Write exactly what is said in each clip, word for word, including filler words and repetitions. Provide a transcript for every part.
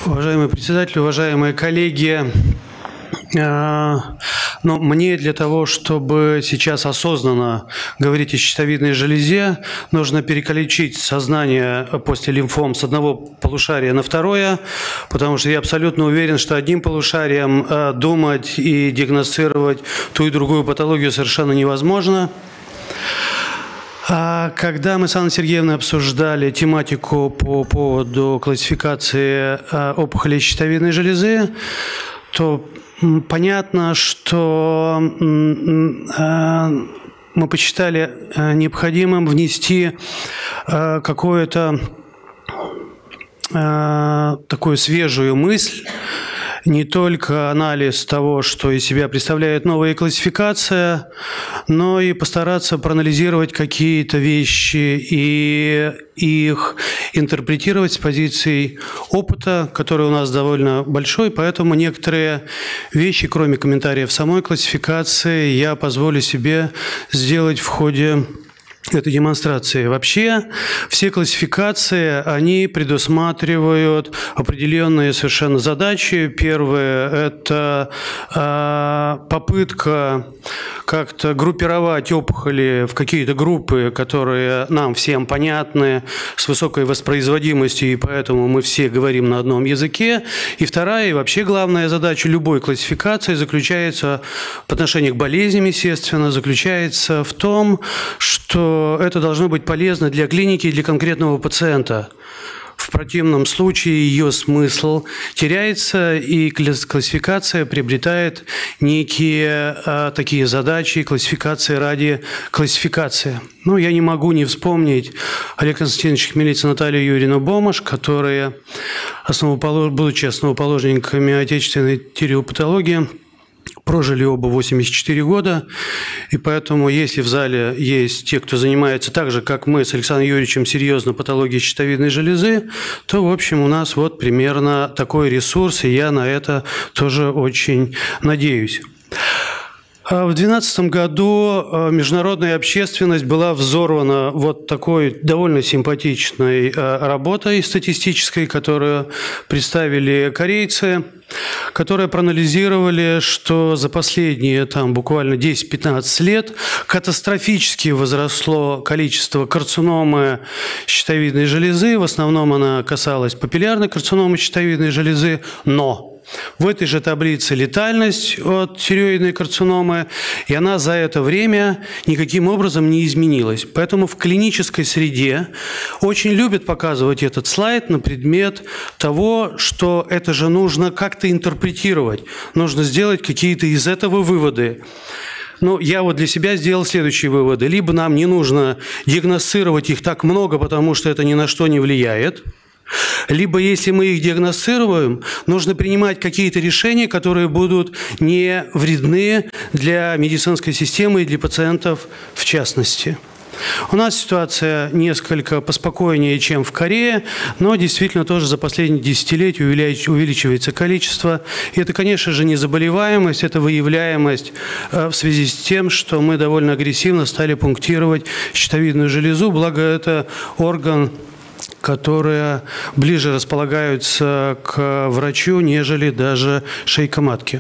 Уважаемый председатель, уважаемые коллеги, но мне для того, чтобы сейчас осознанно говорить о щитовидной железе, нужно переключить сознание после лимфом с одного полушария на второе, потому что я абсолютно уверен, что одним полушарием думать и диагностировать ту и другую патологию совершенно невозможно. А когда мы с Анной Сергеевной обсуждали тематику по поводу классификации опухолей щитовидной железы, то понятно, что мы посчитали необходимым внести какую-то такую свежую мысль, не только анализ того, что из себя представляет новая классификация, но и постараться проанализировать какие-то вещи и их интерпретировать с позицией опыта, который у нас довольно большой, поэтому некоторые вещи, кроме комментариев самой классификации, я позволю себе сделать в ходе этой демонстрации. Вообще, все классификации, они предусматривают определенные совершенно задачи. Первое – это э, попытка как-то группировать опухоли в какие-то группы, которые нам всем понятны, с высокой воспроизводимостью, и поэтому мы все говорим на одном языке. И вторая, и вообще главная задача любой классификации заключается, по отношению к болезням, естественно, заключается в том, что это должно быть полезно для клиники и для конкретного пациента. В противном случае ее смысл теряется, и классификация приобретает некие а, такие задачи, классификации ради классификации. Ну, я не могу не вспомнить Олега Константиновича Хмельница, Наталью Юрьевну Бомаш, которые, основополож... будучи основоположниками отечественной тиреопатологии, прожили оба восемьдесят четыре года, и поэтому, если в зале есть те, кто занимается так же, как мы с Александром Юрьевичем, серьезно патологией щитовидной железы, то, в общем, у нас вот примерно такой ресурс, и я на это тоже очень надеюсь. В две тысячи двенадцатом году международная общественность была взорвана вот такой довольно симпатичной работой статистической, которую представили корейцы, которые проанализировали, что за последние там, буквально десять-пятнадцать лет катастрофически возросло количество карциномы щитовидной железы. В основном она касалась папиллярной карциномы щитовидной железы, но в этой же таблице летальность от тиреоидной карциномы, и она за это время никаким образом не изменилась. Поэтому в клинической среде очень любят показывать этот слайд на предмет того, что это же нужно как-то интерпретировать, нужно сделать какие-то из этого выводы. Ну, я вот для себя сделал следующие выводы. Либо нам не нужно диагностировать их так много, потому что это ни на что не влияет, либо, если мы их диагностируем, нужно принимать какие-то решения, которые будут не вредны для медицинской системы и для пациентов в частности. У нас ситуация несколько поспокойнее, чем в Корее, но действительно тоже за последние десятилетия увеличивается количество. И это, конечно же, не заболеваемость, это выявляемость в связи с тем, что мы довольно агрессивно стали пунктировать щитовидную железу, благо это орган, которые ближе располагаются к врачу, нежели даже шейка матки.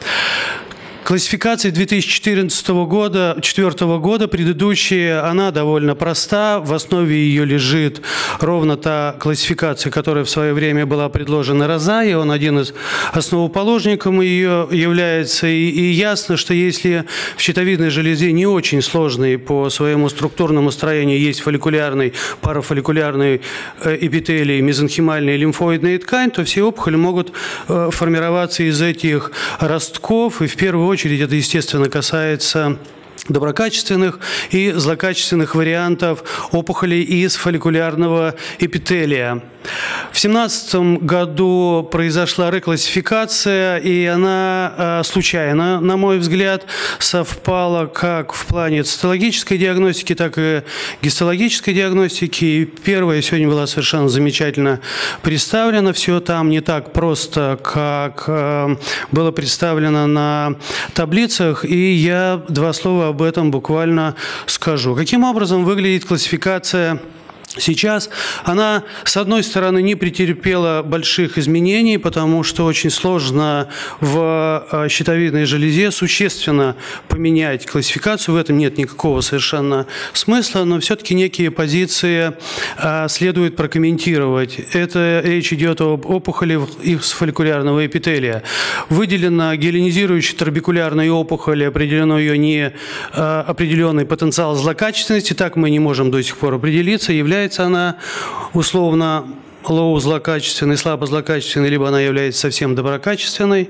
Классификация две тысячи четырнадцатого года, две тысячи четвёртого года, предыдущая, она довольно проста. В основе ее лежит ровно та классификация, которая в свое время была предложена Розай, и он один из основоположников ее является. И, и ясно, что если в щитовидной железе не очень сложный по своему структурному строению есть фолликулярный, парафолликулярный эпителий, мезонхимальная лимфоидная ткань, то все опухоли могут формироваться из этих ростков, и в первую очередь очередь это, естественно, касается доброкачественных и злокачественных вариантов опухолей из фолликулярного эпителия. В две тысячи семнадцатом году произошла реклассификация, и она случайно, на мой взгляд, совпала как в плане цитологической диагностики, так и гистологической диагностики. И первая сегодня была совершенно замечательно представлена. Все там не так просто, как было представлено на таблицах, и я два слова об этом буквально скажу. Каким образом выглядит классификация Сейчас она, с одной стороны, не претерпела больших изменений, потому что очень сложно в щитовидной железе существенно поменять классификацию. В этом нет никакого совершенно смысла, но все-таки некие позиции следует прокомментировать. Это речь идет об опухоли фолликулярного эпителия. Выделена геленизирующая трабекулярная опухоль, определено ее не определенный потенциал злокачественности, так мы не можем до сих пор определиться, является она условно лоу злокачественной, слабо злокачественной, либо она является совсем доброкачественной.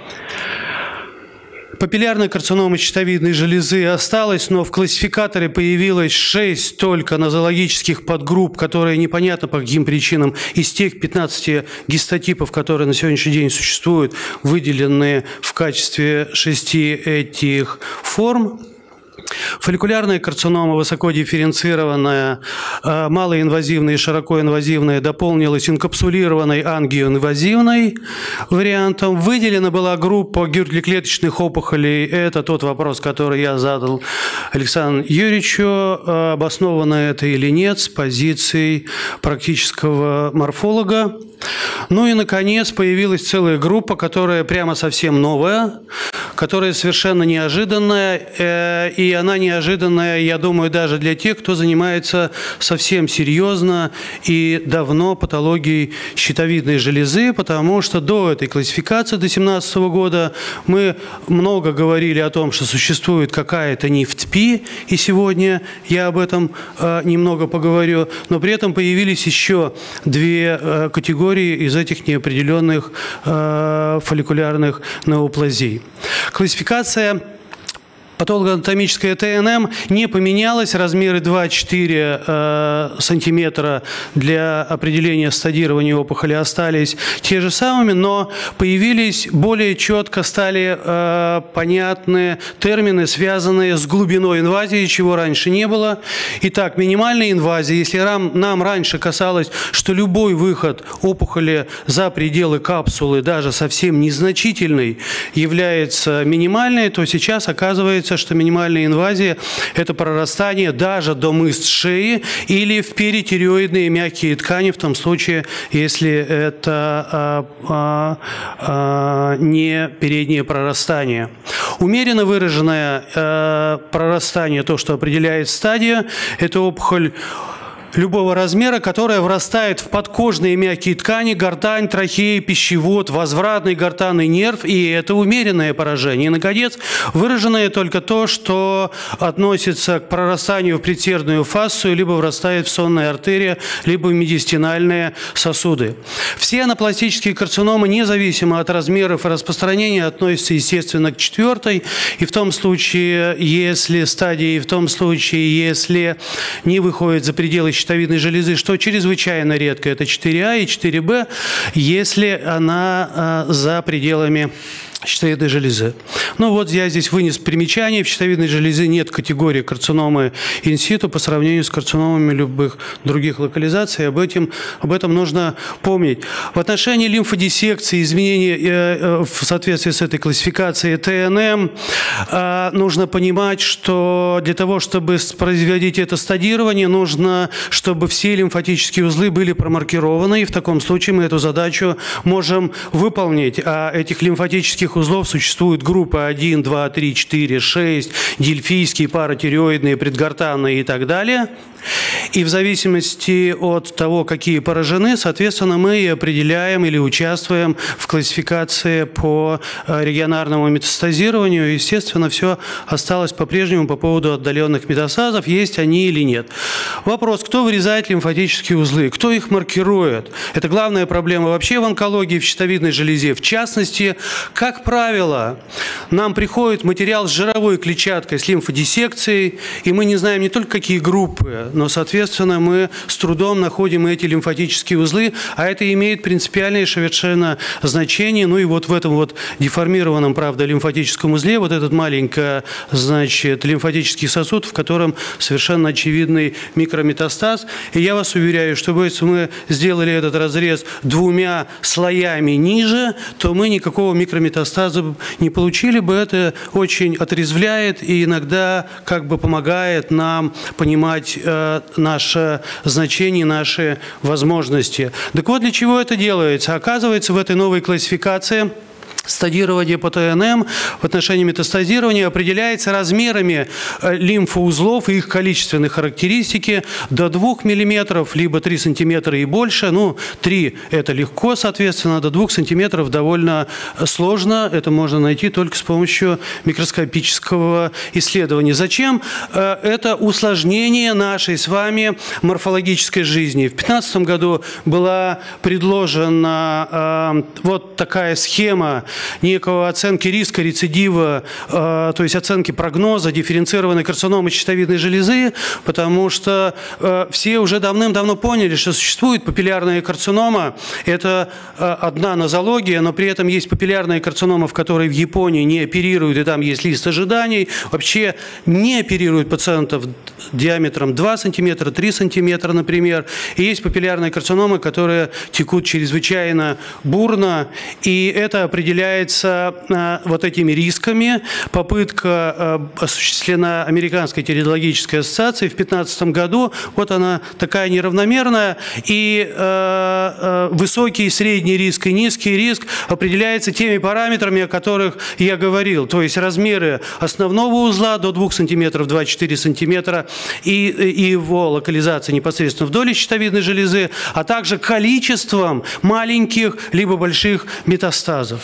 Папиллярная карцинома щитовидной железы осталась, но в классификаторе появилось шесть только нозологических подгрупп, которые непонятно по каким причинам из тех пятнадцати гистотипов, которые на сегодняшний день существуют, выделены в качестве шести этих форм. Фолликулярная карцинома высоко дифференцированная, малоинвазивная и широкоинвазивная дополнилась инкапсулированной ангиоинвазивной вариантом. Выделена была группа гюртли-клеточных опухолей. Это тот вопрос, который я задал Александру Юрьевичу. Обосновано это или нет с позицией практического морфолога. Ну и, наконец, появилась целая группа, которая прямо совсем новая, которая совершенно неожиданная, и она неожиданная, я думаю, даже для тех, кто занимается совсем серьезно и давно патологией щитовидной железы, потому что до этой классификации, до две тысячи семнадцатого года, мы много говорили о том, что существует какая-то НИФТПИ, и сегодня я об этом немного поговорю, но при этом появились еще две категории из этих неопределенных фолликулярных неоплазий. Классификация патологоанатомическая ТНМ не поменялась, размеры два-четыре э, сантиметра для определения стадирования опухоли остались те же самыми, но появились более четко, стали э, понятны термины, связанные с глубиной инвазии, чего раньше не было. Итак, минимальная инвазия, если рам, нам раньше касалось, что любой выход опухоли за пределы капсулы, даже совсем незначительный, является минимальной, то сейчас оказывается, что минимальная инвазия – это прорастание даже до мышц шеи или в перитиреоидные мягкие ткани, в том случае, если это а, а, а, не переднее прорастание. Умеренно выраженное а, прорастание, то, что определяет стадию, это опухоль любого размера, которая врастает в подкожные мягкие ткани, гортань, трахея, пищевод, возвратный гортанный нерв, и это умеренное поражение. И, наконец, выраженное только то, что относится к прорастанию в предсердную фасцию, либо врастает в сонные артерии, либо в медиастинальные сосуды. Все анапластические карциномы, независимо от размеров и распространения, относятся, естественно, к четвертой, и в том случае, если стадии, в том случае, если не выходит за пределы щитовидной железы, что чрезвычайно редко, это четыре А и четыре Б, если она а, за пределами щитовидной железы. Ну вот я здесь вынес примечание. В щитовидной железе нет категории карциномы инситу по сравнению с карциномами любых других локализаций. Об этом, об этом нужно помнить. В отношении лимфодиссекции, изменений э, в соответствии с этой классификацией ТНМ, э, нужно понимать, что для того, чтобы производить это стадирование, нужно, чтобы все лимфатические узлы были промаркированы, и в таком случае мы эту задачу можем выполнить. А этих лимфатических узлов существует группа один, два, три, четыре, шесть, дельфийские, паратиреоидные, предгортанные и так далее. И в зависимости от того, какие поражены, соответственно, мы и определяем или участвуем в классификации по регионарному метастазированию. Естественно, все осталось по-прежнему по поводу отдаленных метастазов, есть они или нет. Вопрос, кто вырезает лимфатические узлы, кто их маркирует? Это главная проблема вообще в онкологии, в щитовидной железе. В частности, как правило, нам приходит материал с жировой клетчаткой, с лимфодиссекцией, и мы не знаем не только какие группы, но, соответственно, мы с трудом находим эти лимфатические узлы, а это имеет принципиальное совершенно значение. Ну и вот в этом вот деформированном, правда, лимфатическом узле, вот этот маленький, значит, лимфатический сосуд, в котором совершенно очевидный микрометастаз. И я вас уверяю, что если мы сделали этот разрез двумя слоями ниже, то мы никакого микрометастаза не получили бы. Это очень отрезвляет и иногда как бы помогает нам понимать э, наше значение, наши возможности. Так вот, для чего это делается? Оказывается, в этой новой классификации стадирование по Т Н М в отношении метастазирования определяется размерами лимфоузлов и их количественной характеристики до двух миллиметров, либо три сантиметра и больше. Ну, три – это легко, соответственно, до двух сантиметров довольно сложно. Это можно найти только с помощью микроскопического исследования. Зачем? Это усложнение нашей с вами морфологической жизни. В две тысячи пятнадцатом году была предложена вот такая схема некого оценки риска рецидива, э, то есть оценки прогноза дифференцированной карциномы щитовидной железы, потому что э, все уже давным-давно поняли, что существует папиллярная карцинома. Это э, одна нозология, но при этом есть папиллярная карцинома, в которой в Японии не оперируют, и там есть лист ожиданий. Вообще не оперируют пациентов диаметром два сантиметра, три сантиметра, например. И есть папиллярные карциномы, которые текут чрезвычайно бурно, и это определяется э, вот этими рисками. Попытка э, осуществлена Американской тератологической ассоциацией в две тысячи пятнадцатом году. Вот она такая неравномерная. И э, э, высокий, средний риск и низкий риск определяется теми параметрами, о которых я говорил. То есть размеры основного узла до двух сантиметров, два целых четыре десятых сантиметра и, и его локализация непосредственно в доле щитовидной железы, а также количеством маленьких либо больших метастазов.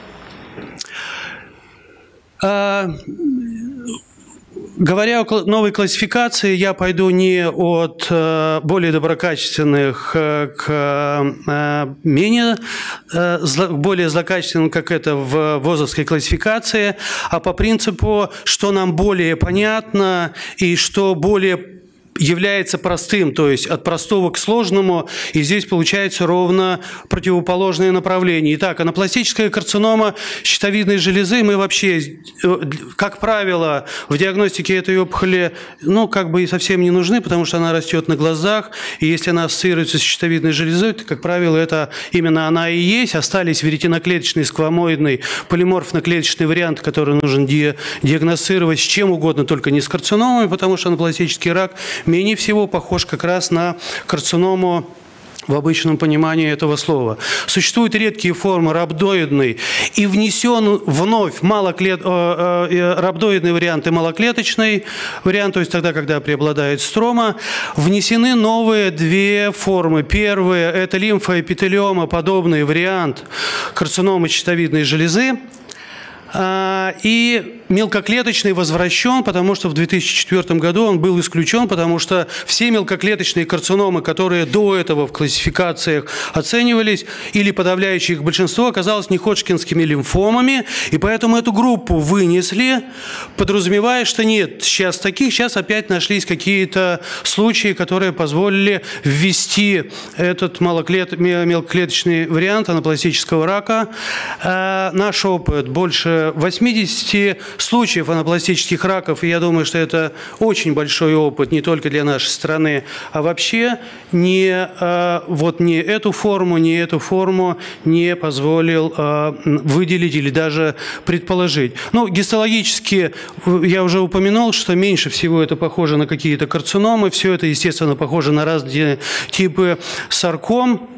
Говоря о новой классификации, я пойду не от более доброкачественных к менее, более злокачественным, как это в ВОЗовской классификации, а по принципу, что нам более понятно и что более является простым, то есть от простого к сложному, и здесь получается ровно противоположное направление. Итак, анапластическая карцинома щитовидной железы, мы вообще, как правило, в диагностике этой опухоли, ну, как бы и совсем не нужны, потому что она растет на глазах, и если она ассоциируется с щитовидной железой, то, как правило, это именно она и есть. Остались веретеноклеточный, сквамоидный, полиморфно-клеточный вариант, который нужен ди диагностировать с чем угодно, только не с карциномами, потому что анапластический рак менее всего похож как раз на карциному в обычном понимании этого слова. Существуют редкие формы рhabdoидной, и внесен вновь малоклет... рhabdoидный вариант и малоклеточный вариант, то есть тогда, когда преобладает строма. Внесены новые две формы. Первая – это лимфоэпителиома, подобный вариант карциномы щитовидной железы. И мелкоклеточный возвращен, потому что в две тысячи четвёртом году он был исключен, потому что все мелкоклеточные карциномы, которые до этого в классификациях оценивались, или подавляющее их большинство, оказалось неходжкинскими лимфомами, и поэтому эту группу вынесли, подразумевая, что нет, сейчас таких, сейчас опять нашлись какие-то случаи, которые позволили ввести этот малоклет... мелкоклеточный вариант анапластического рака. Наш опыт больше восьмидесяти случаев анапластических раков, и я думаю, что это очень большой опыт не только для нашей страны, а вообще не, вот не эту форму, не эту форму не позволил выделить или даже предположить. Ну, гистологически я уже упомянул, что меньше всего это похоже на какие-то карциномы, все это, естественно, похоже на разные типы сарком.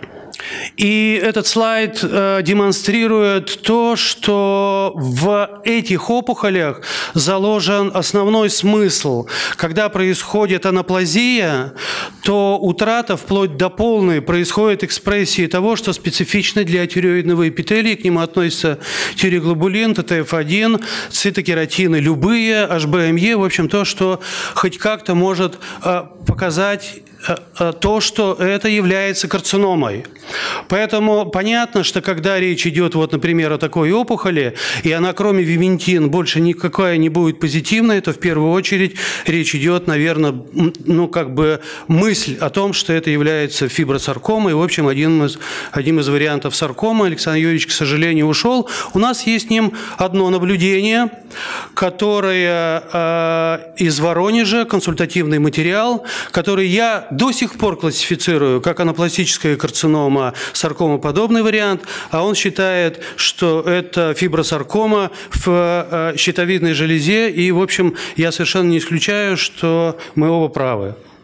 И этот слайд э, демонстрирует то, что в этих опухолях заложен основной смысл. Когда происходит анаплазия, то утрата вплоть до полной происходит экспрессии того, что специфично для тиреоидного эпителия. К нему относятся тиреоглобулин, Т Т Ф один, цитокератины любые, H B M E, в общем, то, что хоть как-то может э, показать то, что это является карциномой. Поэтому понятно, что когда речь идет, вот, например, о такой опухоли, и она кроме вивентин больше никакая не будет позитивной, то в первую очередь речь идет, наверное, ну, как бы мысль о том, что это является фибросаркомой. В общем, один из, один из вариантов саркомы. Александр Юрьевич, к сожалению, ушел. У нас есть с ним одно наблюдение, которое э, из Воронежа, консультативный материал, который я до сих пор классифицирую как анапластическая карцинома, саркомоподобный вариант, а он считает, что это фибросаркома в щитовидной железе, и, в общем, я совершенно не исключаю, что мы оба правы.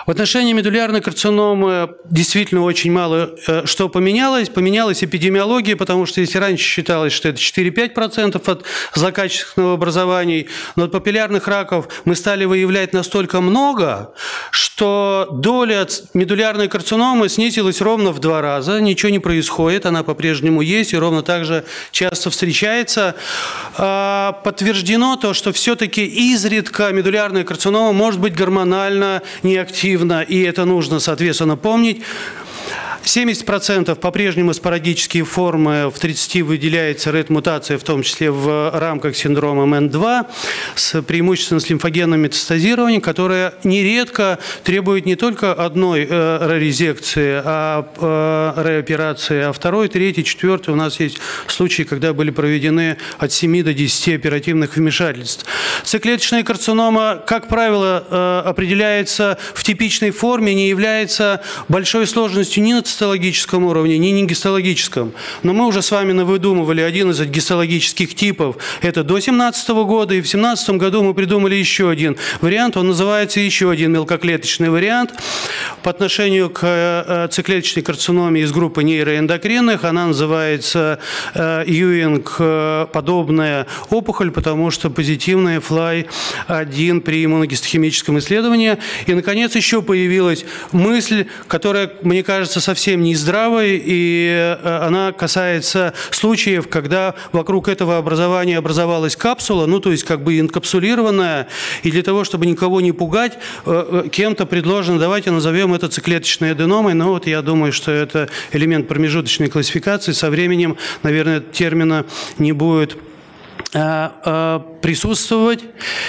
В отношении медулярной карциномы действительно очень мало что поменялось. Поменялась эпидемиология, потому что если раньше считалось, что это четыре-пять процентов от злокачественных образований, но от папиллярных раков мы стали выявлять настолько много, что доля медулярной карциномы снизилась ровно в два раза. Ничего не происходит, она по-прежнему есть и ровно так же часто встречается. Подтверждено то, что все-таки изредка медулярная карцинома может быть гормонально неактивна, и это нужно, соответственно, помнить. семьдесят процентов по-прежнему спорадические формы, в тридцати выделяется рэт-мутация, в том числе в рамках синдрома эм эн два, с преимущественно с лимфогенным метастазированием, которое нередко требует не только одной э, резекции, а э, реоперации, а второй, третий, четвертый. У нас есть случаи, когда были проведены от семи до десяти оперативных вмешательств. Циклеточная карцинома, как правило, э, определяется в типичной форме, не является большой сложностью ни на цитологическом уровне, ни на гистологическом. Но мы уже с вами навыдумывали один из гистологических типов. Это до две тысячи семнадцатого года. И в две тысячи семнадцатом году мы придумали еще один вариант. Он называется еще один мелкоклеточный вариант. По отношению к циклеточной карциноме из группы нейроэндокринных, она называется Ewing-подобная опухоль, потому что позитивная эф эл ай один при иммуногистохимическом исследовании. И, наконец, еще появилась мысль, которая, мне кажется, совсем не здравой, и она касается случаев, когда вокруг этого образования образовалась капсула, ну, то есть как бы инкапсулированная, и для того, чтобы никого не пугать, кем-то предложено, давайте назовем это циклеточной аденомой, но вот я думаю, что это элемент промежуточной классификации, со временем, наверное, термина не будет присутствовать.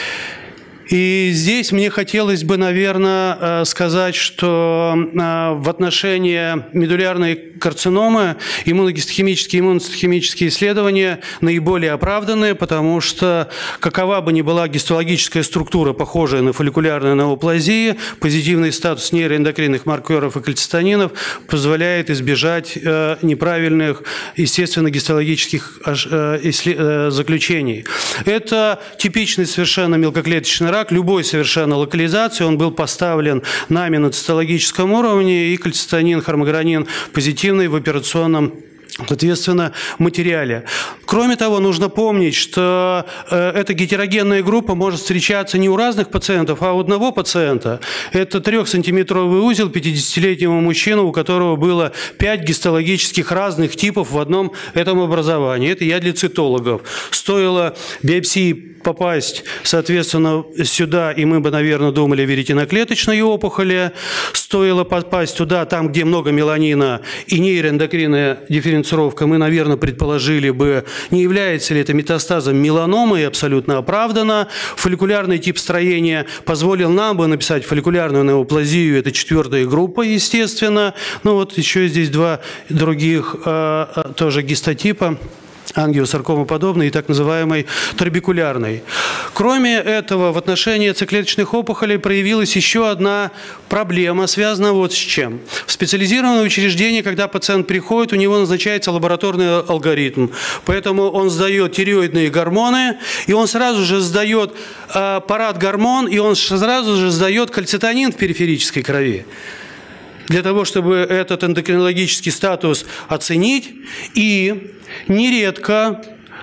И здесь мне хотелось бы, наверное, сказать, что в отношении медулярной карциномы иммуногистохимические и иммуноцитохимические исследования наиболее оправданные, потому что какова бы ни была гистологическая структура, похожая на фолликулярную неоплазию, позитивный статус нейроэндокринных маркеров и кальцитонинов позволяет избежать неправильных, естественно, гистологических заключений. Это типичный совершенно мелкоклеточный рак, любой совершенно локализации, он был поставлен нами на цитологическом уровне, и кальцитонин, хромогранин позитивный в операционном, соответственно, материале. Кроме того, нужно помнить, что э, эта гетерогенная группа может встречаться не у разных пациентов, а у одного пациента. Это трехсантиметровый узел пятидесятилетнего мужчины, у которого было пять гистологических разных типов в одном этом образовании. Это я для цитологов. Стоило биопсии попасть, соответственно, сюда, и мы бы, наверное, думали о веретиноклеточной опухоли. Стоило попасть туда, там, где много меланина и нейроэндокринная дифференцировка, мы, наверное, предположили бы, не является ли это метастазом меланомы, и абсолютно оправдано. Фолликулярный тип строения позволил нам бы написать фолликулярную неоплазию, это четвертая группа, естественно. Ну вот еще здесь два других э, тоже гистотипа. Ангиосаркомоподобной и так называемой трабекулярной. Кроме этого, в отношении циклеточных опухолей проявилась еще одна проблема, связанная вот с чем. В специализированном учреждении, когда пациент приходит, у него назначается лабораторный алгоритм. Поэтому он сдает тиреоидные гормоны, и он сразу же сдает э, парад-гормон, и он сразу же сдает кальцитонин в периферической крови, для того, чтобы этот эндокринологический статус оценить. И нередко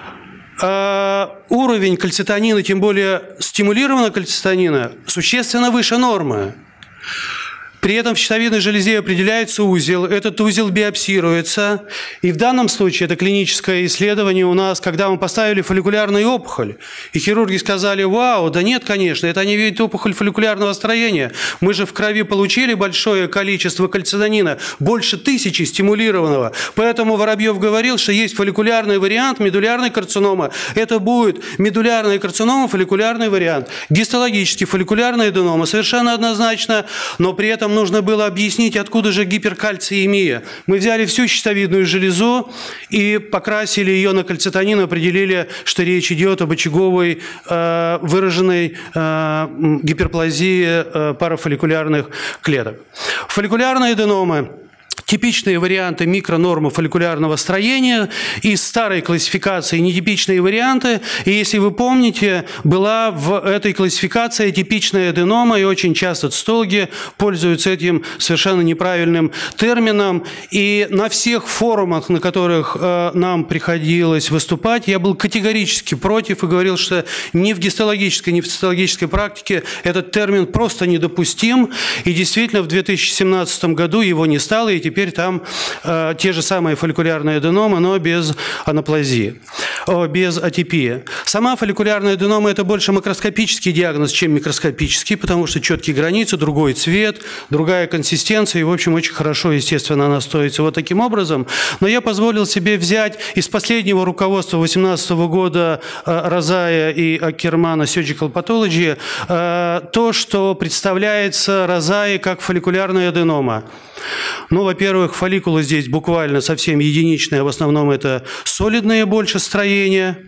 э, уровень кальцитонина, тем более стимулированного кальцитонина, существенно выше нормы. При этом в щитовидной железе определяется узел, этот узел биопсируется. И в данном случае это клиническое исследование у нас, когда мы поставили фолликулярную опухоль, и хирурги сказали: вау, да нет, конечно, это не видит опухоль фолликулярного строения. Мы же в крови получили большое количество кальцитонина, больше тысячи стимулированного. Поэтому Воробьев говорил, что есть фолликулярный вариант медулярной карциномы. Это будет медулярная карцинома, фолликулярный вариант. Гистологически фолликулярная аденома совершенно однозначно, но при этом нужно было объяснить, откуда же гиперкальциемия. Мы взяли всю щитовидную железу и покрасили ее на кальцитонин, определили, что речь идет об очаговой э, выраженной э, гиперплазии э, парафолликулярных клеток. Фолликулярные аденомы типичные варианты микронормы фолликулярного строения, из старой классификации нетипичные варианты. И если вы помните, была в этой классификации типичная аденома, и очень часто цитологи пользуются этим совершенно неправильным термином. И на всех форумах, на которых э, нам приходилось выступать, я был категорически против и говорил, что ни в гистологической, ни в цитологической практике этот термин просто недопустим. И действительно в две тысячи семнадцатом году его не стало, и теперь там э, те же самые фолликулярные аденомы, но без анаплазии, о, без атипии. Сама фолликулярная аденома – это больше макроскопический диагноз, чем микроскопический, потому что четкие границы, другой цвет, другая консистенция, и, в общем, очень хорошо, естественно, она стоится вот таким образом. Но я позволил себе взять из последнего руководства две тысячи восемнадцатого года э, Розая и Акермана Surgical Pathology э, то, что представляется Розаей как фолликулярная аденома. Ну, во-первых, фолликулы здесь буквально совсем единичные, в основном это солидные больше строения.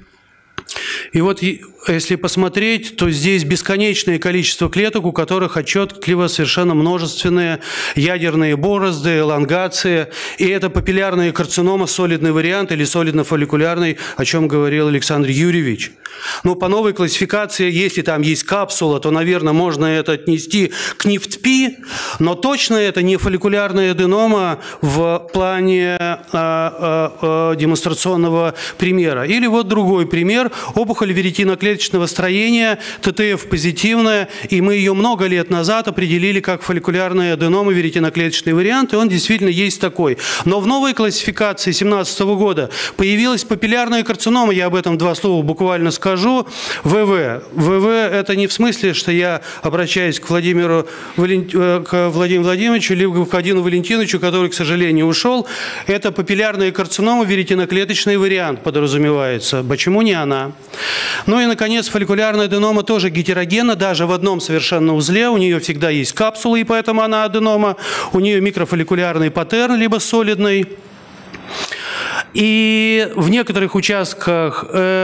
И вот если посмотреть, то здесь бесконечное количество клеток, у которых отчетливо совершенно множественные ядерные борозды, элонгации. И это папиллярная карцинома, солидный вариант или солидно-фолликулярный, о чем говорил Александр Юрьевич. Но по новой классификации, если там есть капсула, то, наверное, можно это отнести к НИФТ-Пи, но точно это не фолликулярная аденома в плане а, а, а, демонстрационного примера. Или вот другой пример. Опухоль веретиноклеточного строения, ТТФ позитивная, и мы ее много лет назад определили как фолликулярная аденома, веретиноклеточный вариант, и он действительно есть такой. Но в новой классификации две тысячи семнадцатого года появилась папиллярная карцинома, я об этом два слова буквально скажу, ВВ. ВВ – это не в смысле, что я обращаюсь к Владимиру, Валент... к Владимиру Владимировичу, либо к Вадиму Валентиновичу, который, к сожалению, ушел. Это папиллярная карцинома, веретиноклеточный вариант подразумевается. Почему не она? Ну и, наконец, фолликулярная аденома тоже гетерогенна, даже в одном совершенно узле. У нее всегда есть капсулы, и поэтому она аденома. У нее микрофолликулярный паттерн, либо солидный. И в некоторых участках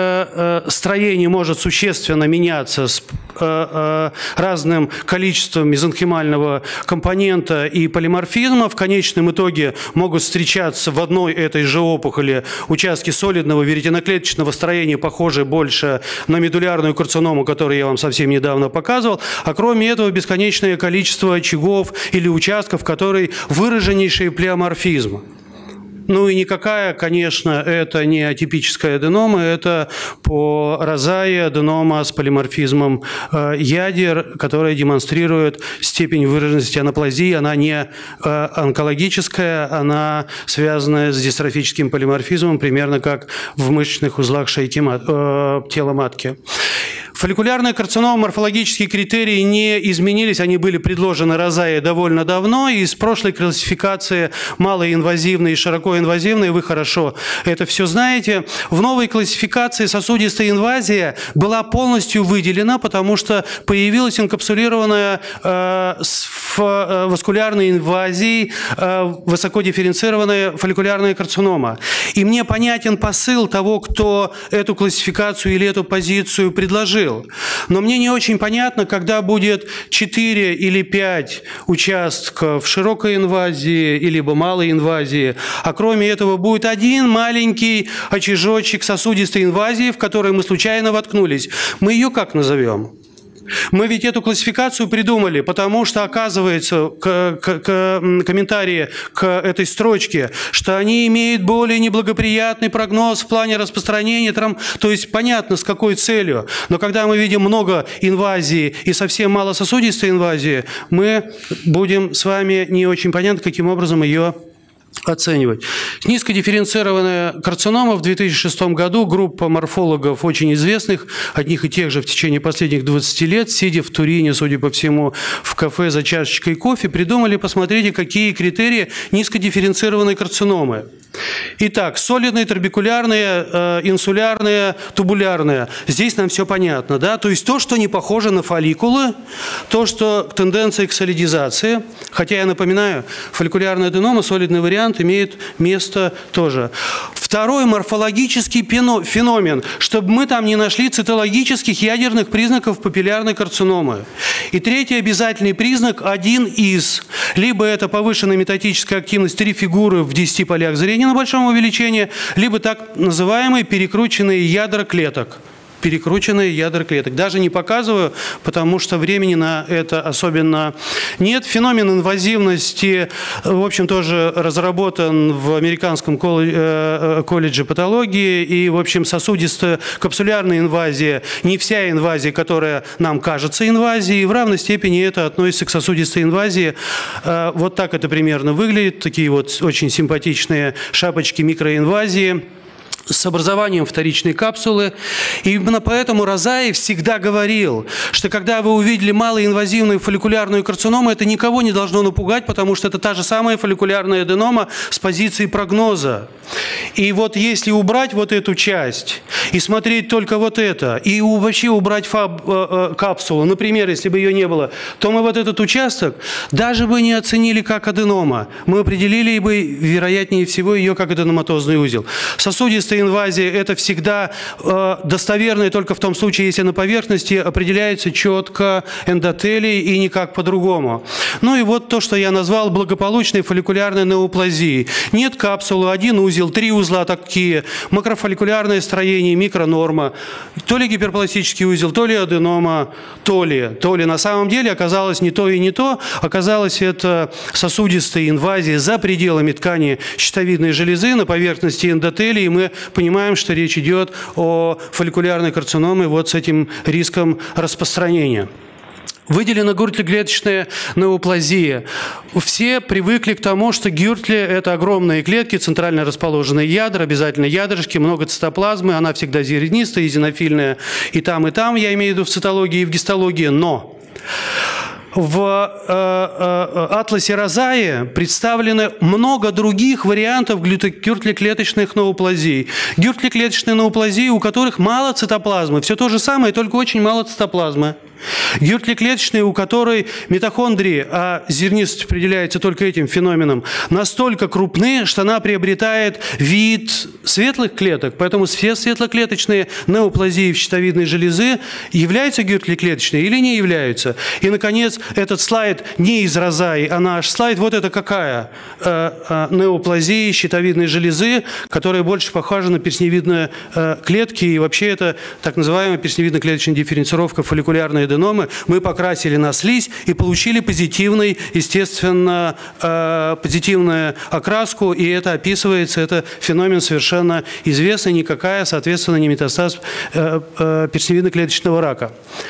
э, э, строение может существенно меняться с э, э, разным количеством мезонхимального компонента и полиморфизма. В конечном итоге могут встречаться в одной этой же опухоли участки солидного веретиноклеточного строения, похожие больше на медулярную карциному, которую я вам совсем недавно показывал. А кроме этого бесконечное количество очагов или участков, в которых выраженнейший плеоморфизм. Ну и никакая, конечно, это не атипическая аденома, это по Розае аденома с полиморфизмом э, ядер, которая демонстрирует степень выраженности анаплазии. Она не э, онкологическая, она связана с дистрофическим полиморфизмом, примерно как в мышечных узлах шейки мат, э, тела матки. Фолликулярная карцинома, морфологические критерии не изменились, они были предложены Розае довольно давно, и из прошлой классификации малоинвазивные и широкоинвазивные, вы хорошо это все знаете. В новой классификации сосудистая инвазия была полностью выделена, потому что появилась инкапсулированная э, в э, васкулярной инвазии э, высокодифференцированная фолликулярная карцинома. И мне понятен посыл того, кто эту классификацию или эту позицию предложил. Но мне не очень понятно, когда будет четыре или пять участков широкой инвазии либо малой инвазии, а кроме этого будет один маленький очажочек сосудистой инвазии, в который мы случайно воткнулись. Мы ее как назовем? Мы ведь эту классификацию придумали, потому что, оказывается, к, к, к, комментарии к этой строчке, что они имеют более неблагоприятный прогноз в плане распространения, там, то есть понятно, с какой целью. Но когда мы видим много инвазии и совсем мало сосудистой инвазии, мы будем с вами не очень понятно, каким образом ее оценивать. Низкодифференцированная карцинома в две тысячи шестом году группа морфологов очень известных, одних и тех же в течение последних двадцати лет, сидя в Турине, судя по всему, в кафе за чашечкой кофе, придумали, посмотрите, какие критерии низкодифференцированной карциномы. Итак, солидные, трабекулярные, э, инсулярные, тубулярные. Здесь нам все понятно, да? То есть то, что не похоже на фолликулы, то, что тенденция к солидизации. Хотя, я напоминаю, фолликулярная аденома, солидный вариант, имеет место тоже. В Второй – морфологический феномен, чтобы мы там не нашли цитологических ядерных признаков папиллярной карциномы. И третий обязательный признак – один из. Либо это повышенная метатическая активность три фигуры в десяти полях зрения на большом увеличении, либо так называемые перекрученные ядра клеток. Перекрученные ядра клеток. Даже не показываю, потому что времени на это особенно нет. Феномен инвазивности, в общем, тоже разработан в Американском колледже патологии. И, в общем, сосудистая капсулярная инвазия, не вся инвазия, которая нам кажется инвазией, в равной степени это относится к сосудистой инвазии. Вот так это примерно выглядит. Такие вот очень симпатичные шапочки микроинвазии с образованием вторичной капсулы. И именно поэтому Розаи всегда говорил, что когда вы увидели малоинвазивную фолликулярную карциному, это никого не должно напугать, потому что это та же самая фолликулярная аденома с позиции прогноза. И вот если убрать вот эту часть и смотреть только вот это, и вообще убрать фаб, э, э, капсулу, например, если бы ее не было, то мы вот этот участок даже бы не оценили как аденома. Мы определили бы, вероятнее всего, ее как аденоматозный узел. Сосудистая инвазия – это всегда э, достоверно только в том случае, если на поверхности определяется четко эндотелий и никак по-другому. Ну и вот то, что я назвал благополучной фолликулярной неоплазией. Нет капсулы, один узел, три узла такие, макрофолликулярное строение, микронорма, то ли гиперпластический узел, то ли аденома, то ли, то ли. На самом деле оказалось не то и не то, оказалось это сосудистая инвазия за пределами ткани щитовидной железы на поверхности эндотелия, и мы понимаем, что речь идет о фолликулярной карциноме вот с этим риском распространения. Выделена гюртли-клеточная неоплазия. Все привыкли к тому, что гюртли – это огромные клетки, центрально расположенные ядра, обязательно ядрышки, много цитоплазмы, она всегда зернистая, эозинофильная и там, и там, я имею в виду в цитологии и в гистологии, но в э, э, атласе Розаи представлены много других вариантов гюртли-клеточных неоплазий. Гюртли-клеточные неоплазии, у которых мало цитоплазмы. Все то же самое, только очень мало цитоплазмы. Гюртли-клеточные, у которой митохондрии, а зернистость определяется только этим феноменом, настолько крупны, что она приобретает вид светлых клеток. Поэтому все светлоклеточные неоплазии в щитовидной железы являются гюртли-клеточные или не являются. И, наконец, этот слайд не из Розаи, а наш слайд. Вот это какая э, э, неоплазия щитовидной железы, которая больше похожа на перстневидные э, клетки. И вообще это так называемая перстневидно-клеточная дифференцировка фолликулярной аденомы. Мы покрасили на слизь и получили позитивный, естественно, э, позитивную окраску. И это описывается, это феномен совершенно известный, никакая, соответственно, не метастаз э, э, перстневидно-клеточного рака.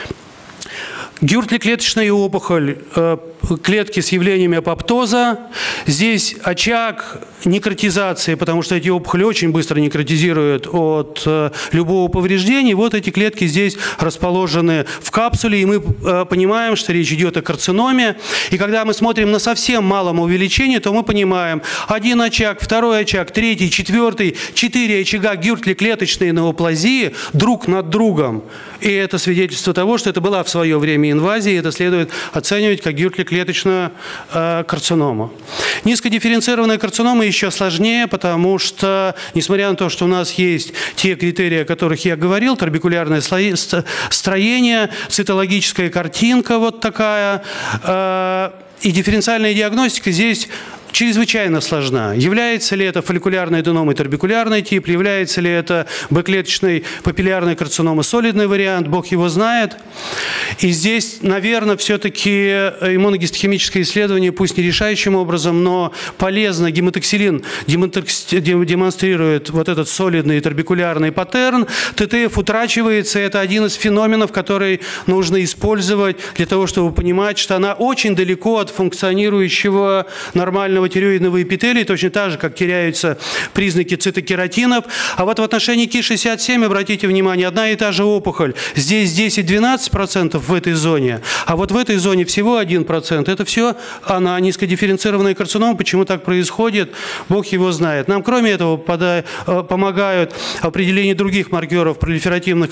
Гюртли-клеточная опухоль, клетки с явлениями апоптоза. Здесь очаг некротизации, потому что эти опухоли очень быстро некротизируют от любого повреждения. Вот эти клетки здесь расположены в капсуле, и мы понимаем, что речь идет о карциноме. И когда мы смотрим на совсем малом увеличении, то мы понимаем, один очаг, второй очаг, третий, четвертый, четыре очага гюртли-клеточной неоплазии друг над другом. И это свидетельство того, что это была в свое время инвазия, и это следует оценивать как гюртли-клеточную э, карциному. Низкодифференцированная карцинома еще сложнее, потому что, несмотря на то, что у нас есть те критерии, о которых я говорил, трабекулярное строение, цитологическая картинка вот такая, э, и дифференциальная диагностика здесь чрезвычайно сложна. Является ли это фолликулярной аденомой трабекулярный тип, является ли это Б-клеточной папиллярной карциномой солидный вариант, Бог его знает. И здесь, наверное, все-таки иммуногистохимическое исследование, пусть не решающим образом, но полезно. Гематоксилин демонстрирует вот этот солидный трабекулярный паттерн. ТТФ утрачивается. Это один из феноменов, который нужно использовать для того, чтобы понимать, что она очень далеко от функционирующего нормального тиреоидного эпителия, точно так же, как теряются признаки цитокератинов. А вот в отношении Ки шестьдесят семь, обратите внимание, одна и та же опухоль. Здесь десять-двенадцать процентов в этой зоне, а вот в этой зоне всего один процент. Это все она низкодифференцированная карцинома. Почему так происходит, Бог его знает. Нам, кроме этого, помогают определение других маркеров пролиферативной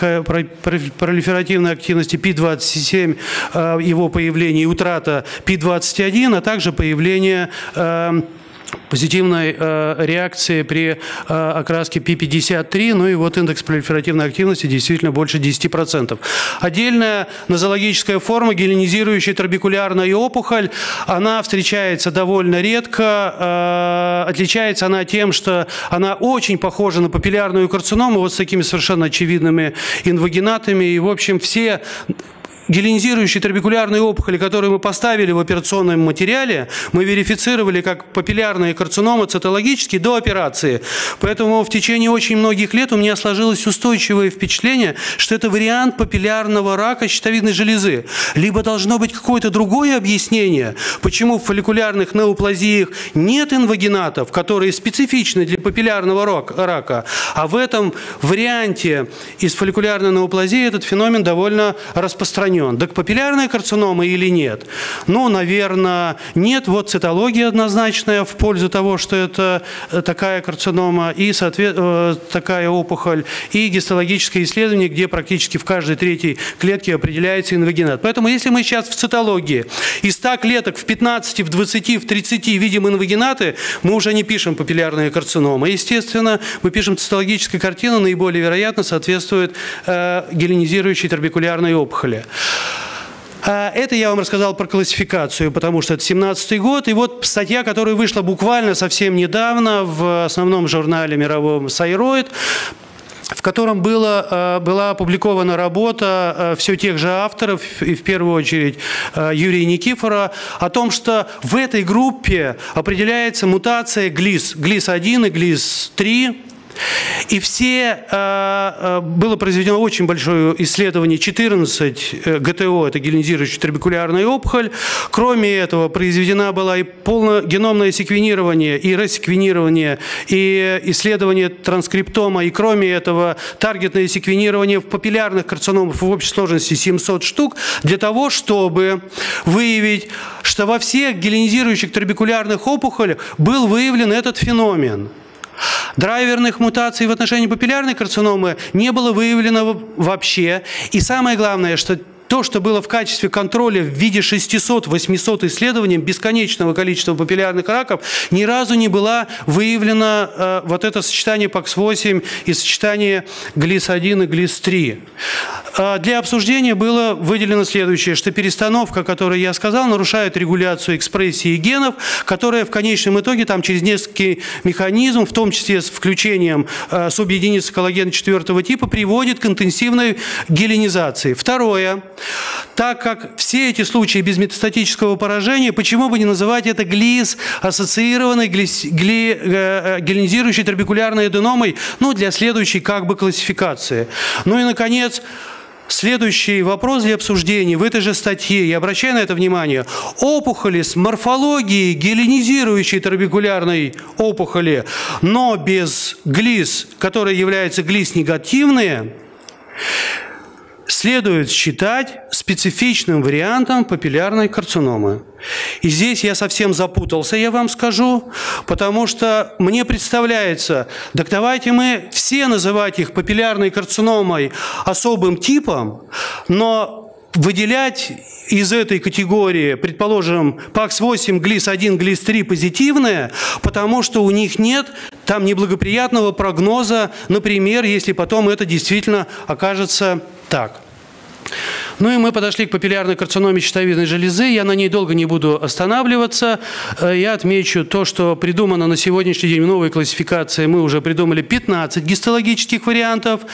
активности Пи двадцать семь, его появление и утрата Пи двадцать один, а также появление позитивной э, реакции при э, окраске пи пятьдесят три, ну и вот индекс пролиферативной активности действительно больше десяти процентов. Отдельная нозологическая форма, геленизирующая трабекулярная опухоль, она встречается довольно редко, э, отличается она тем, что она очень похожа на папиллярную карциному, вот с такими совершенно очевидными инвагинатами, и в общем все геленизирующие трабекулярные опухоли, которые мы поставили в операционном материале, мы верифицировали как папиллярные карциномы цитологически до операции. Поэтому в течение очень многих лет у меня сложилось устойчивое впечатление, что это вариант папиллярного рака щитовидной железы. Либо должно быть какое-то другое объяснение, почему в фолликулярных неоплазиях нет инвагинатов, которые специфичны для папиллярного рака, а в этом варианте из фолликулярной неоплазии этот феномен довольно распространен. Так папиллярная карцинома или нет? Ну, наверное, нет. Вот цитология однозначная в пользу того, что это такая карцинома и соответственно, такая опухоль, и гистологическое исследование, где практически в каждой третьей клетке определяется инвагинат. Поэтому если мы сейчас в цитологии из ста клеток в пятнадцати, в двадцати, в тридцати видим инвагинаты, мы уже не пишем папиллярные карциномы. Естественно, мы пишем цитологическая картина, наиболее вероятно соответствует э, геленизирующей трабекулярной опухоли. Это я вам рассказал про классификацию, потому что это семнадцатый год. И вот статья, которая вышла буквально совсем недавно в основном журнале мировом Thyroid, в котором было, была опубликована работа все тех же авторов, и в первую очередь Юрия Никифора, о том, что в этой группе определяется мутация глис, глис один и глис три. И все, было произведено очень большое исследование, четырнадцать ГТО, это геленизирующая трабекулярная опухоль. Кроме этого, произведена была и полногеномное секвенирование, и ресеквенирование, и исследование транскриптома, и кроме этого, таргетное секвенирование в папиллярных карциномах в общей сложности семьсот штук, для того, чтобы выявить, что во всех геленизирующих трабекулярных опухолях был выявлен этот феномен. Драйверных мутаций в отношении папиллярной карциномы не было выявлено вообще. И самое главное, что то, что было в качестве контроля в виде шестисот-восьмисот исследований бесконечного количества папиллярных раков, ни разу не было выявлено э, вот это сочетание пакс восемь и сочетание глис один и глис три. Э, для обсуждения было выделено следующее, что перестановка, о которой я сказал, нарушает регуляцию экспрессии генов, которая в конечном итоге там через несколько механизмов, в том числе с включением э, субъединицы коллагена четвертого типа, приводит к интенсивной геленизации. Второе. Так как все эти случаи без метастатического поражения, почему бы не называть это глис-ассоциированной глис, гли, э, геленизирующей трабекулярной аденомой, ну, для следующей как бы классификации. Ну и, наконец, следующий вопрос для обсуждения в этой же статье, я обращаю на это внимание, опухоли с морфологией геленизирующей трабекулярной опухоли, но без глис, которые являются глис-негативные, следует считать специфичным вариантом папиллярной карциномы. И здесь я совсем запутался, я вам скажу, потому что мне представляется, так давайте мы все называть их папиллярной карциномой особым типом, но выделять из этой категории, предположим, пакс восемь, глис один, глис три позитивные, потому что у них нет там неблагоприятного прогноза, например, если потом это действительно окажется так. Ну и мы подошли к папиллярной карциноме щитовидной железы. Я на ней долго не буду останавливаться. Я отмечу то, что придумано на сегодняшний день в новой классификации. Мы уже придумали пятнадцать гистологических вариантов.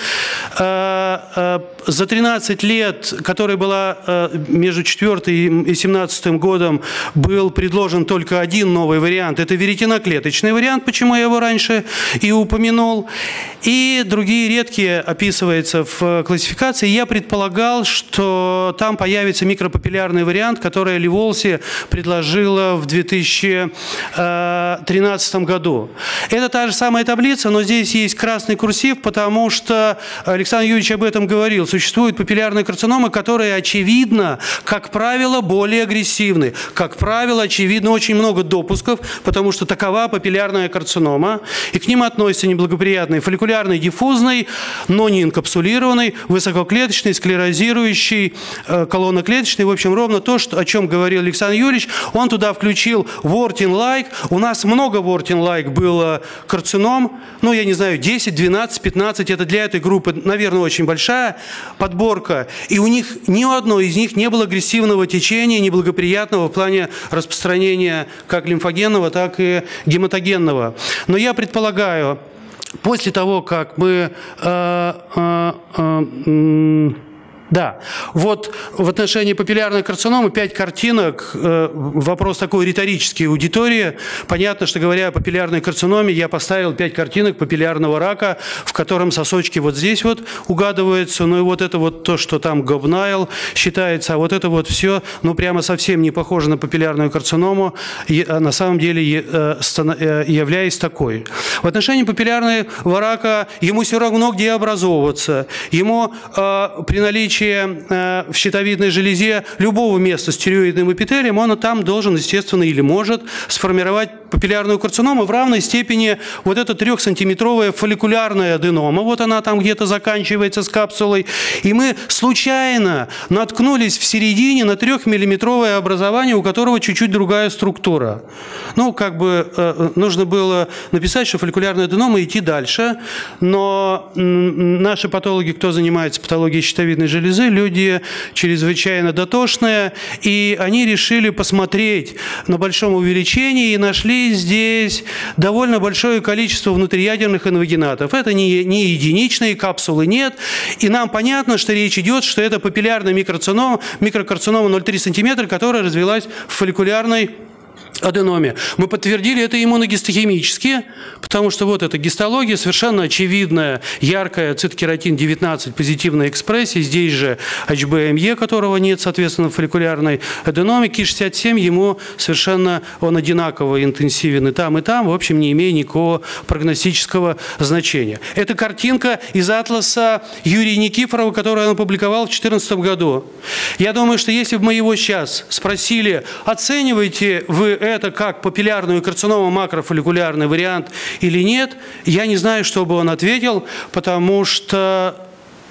За тринадцать лет, которая была между четвёртым и семнадцатым годом, был предложен только один новый вариант. Это веретеноклеточный вариант, почему я его раньше и упомянул. И другие редкие описываются в классификации. Я предполагал, что там появится микропапиллярный вариант, который Ливолси предложила в две тысячи тринадцатом году. Это та же самая таблица, но здесь есть красный курсив, потому что Александр Юрьевич об этом говорил. Существуют папиллярные карциномы, которые, очевидно, как правило, более агрессивны. Как правило, очевидно, очень много допусков, потому что такова папиллярная карцинома, и к ним относятся неблагоприятный фолликулярный диффузный, но не инкапсулированный, высококлеточный, склерозирующий общий, колонно-клеточный, в общем, ровно то, что, о чем говорил Александр Юрьевич. Он туда включил Worting-like. У нас много Worting-like было карцином, ну, я не знаю, десять, двенадцать, пятнадцать. Это для этой группы, наверное, очень большая подборка. И у них ни у одной из них не было агрессивного течения, неблагоприятного в плане распространения как лимфогенного, так и гематогенного. Но я предполагаю, после того, как мы... Э, э, э, Да, вот в отношении папиллярной карциномы пять картинок, вопрос такой риторический аудитории. Понятно, что говоря о папиллярной карциноме, я поставил пять картинок папиллярного рака, в котором сосочки вот здесь вот угадываются, ну и вот это вот то, что там гобнайл считается, а вот это вот все, ну прямо совсем не похоже на папиллярную карциному, на самом деле являясь такой. В отношении папиллярного рака ему все равно где образовываться, ему при наличии в щитовидной железе любого места с тиреоидным эпителием, он там должен, естественно, или может сформировать папиллярную карциному в равной степени вот эта трехсантиметровая фолликулярная аденома. Вот она там где-то заканчивается с капсулой. И мы случайно наткнулись в середине на трехмиллиметровое образование, у которого чуть-чуть другая структура. Ну, как бы э, нужно было написать, что фолликулярная аденома, идти дальше. Но наши патологи, кто занимается патологией щитовидной железы, люди чрезвычайно дотошные, и они решили посмотреть на большом увеличении и нашли здесь довольно большое количество внутриядерных инвагинатов. Это не, не единичные, капсулы нет, и нам понятно, что речь идет, что это папиллярная микрокарцинома, микрокарцинома ноль целых три сантиметра, которая развилась в фолликулярной аденоме. Мы подтвердили это иммуногистохимически, потому что вот эта гистология совершенно очевидная, яркая цитокератин девятнадцать позитивной экспрессии, здесь же эйч би эм и, которого нет, соответственно, в фолликулярной аденоме, ки шестьдесят семь, ему совершенно он одинаково интенсивен и там, и там, в общем, не имея никакого прогностического значения. Это картинка из атласа Юрия Никифорова, которую он опубликовал в две тысячи четырнадцатом году. Я думаю, что если бы мы его сейчас спросили, оцениваете вы это как папиллярную карциному макрофолликулярный вариант или нет, я не знаю, что бы он ответил, потому что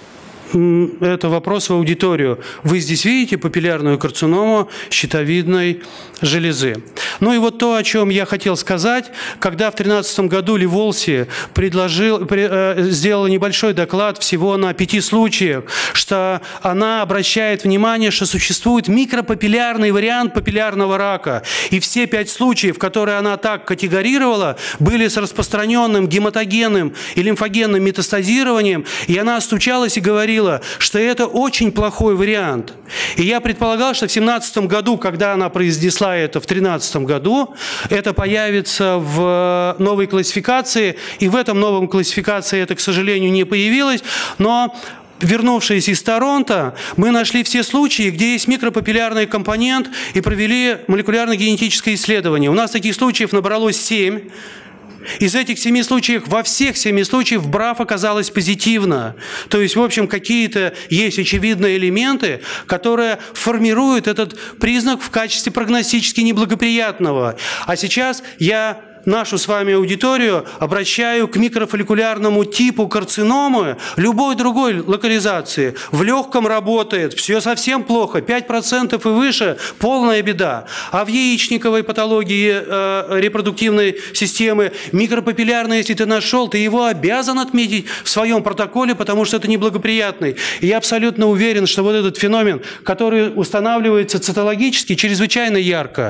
это вопрос в аудиторию. Вы здесь видите папиллярную карциному щитовидной железы. Ну и вот то, о чем я хотел сказать, когда в две тысячи тринадцатом году Ливолси предложил, сделала небольшой доклад всего на пяти случаях, что она обращает внимание, что существует микропапиллярный вариант папиллярного рака. И все пять случаев, которые она так категорировала, были с распространенным гематогенным и лимфогенным метастазированием, и она стучалась и говорила, что это очень плохой вариант. И я предполагал, что в две тысячи семнадцатом году, когда она произнесла это в две тысячи тринадцатом году, это появится в новой классификации, и в этом новом классификации это, к сожалению, не появилось, но вернувшись из Торонто, мы нашли все случаи, где есть микропапиллярный компонент, и провели молекулярно-генетическое исследование. У нас таких случаев набралось семь. Из этих семи случаев, во всех семи случаях БРАФ оказалась позитивна. То есть, в общем, какие-то есть очевидные элементы, которые формируют этот признак в качестве прогностически неблагоприятного. А сейчас я нашу с вами аудиторию обращаю к микрофолликулярному типу карциномы любой другой локализации. В легком работает, все совсем плохо, пять процентов и выше – полная беда. А в яичниковой патологии э, репродуктивной системы микропапиллярный, если ты нашел, ты его обязан отметить в своем протоколе, потому что это неблагоприятный. И я абсолютно уверен, что вот этот феномен, который устанавливается цитологически, чрезвычайно ярко,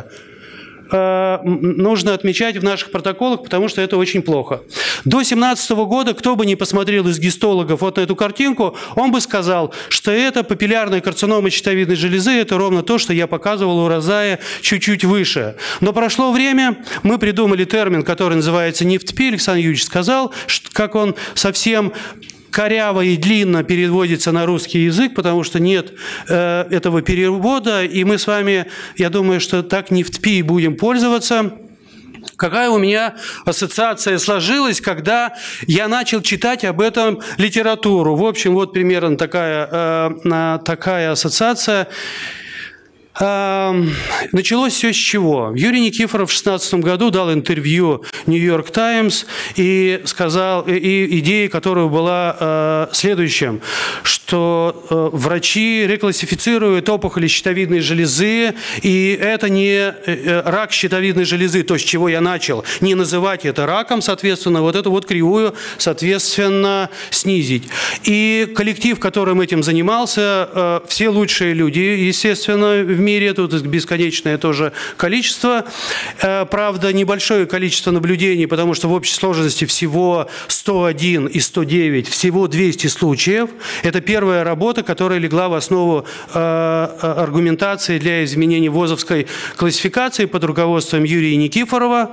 нужно отмечать в наших протоколах, потому что это очень плохо. До две тысячи семнадцатого года, кто бы ни посмотрел из гистологов вот на эту картинку, он бы сказал, что это папиллярная карцинома щитовидной железы, это ровно то, что я показывал у Розая чуть-чуть выше. Но прошло время, мы придумали термин, который называется НИФТПИ, Александр Юрьевич сказал, как он совсем коряво и длинно переводится на русский язык, потому что нет э, этого перевода, и мы с вами, я думаю, что так НИФТПИ будем пользоваться. Какая у меня ассоциация сложилась, когда я начал читать об этом литературу. В общем, вот примерно такая, э, такая ассоциация. Началось все с чего? Юрий Никифоров в две тысячи шестнадцатом году дал интервью «Нью-Йорк Таймс» и сказал, и идея которой была следующим, что врачи реклассифицируют опухоли щитовидной железы, и это не рак щитовидной железы, то, с чего я начал, не называть это раком, соответственно, вот эту вот кривую, соответственно, снизить. И коллектив, которым этим занимался, все лучшие люди, естественно, в мире, тут бесконечное тоже количество. Правда, небольшое количество наблюдений, потому что в общей сложности всего сто один и сто девять, всего двести случаев. Это первая работа, которая легла в основу аргументации для изменения ВОЗовской классификации под руководством Юрия Никифорова.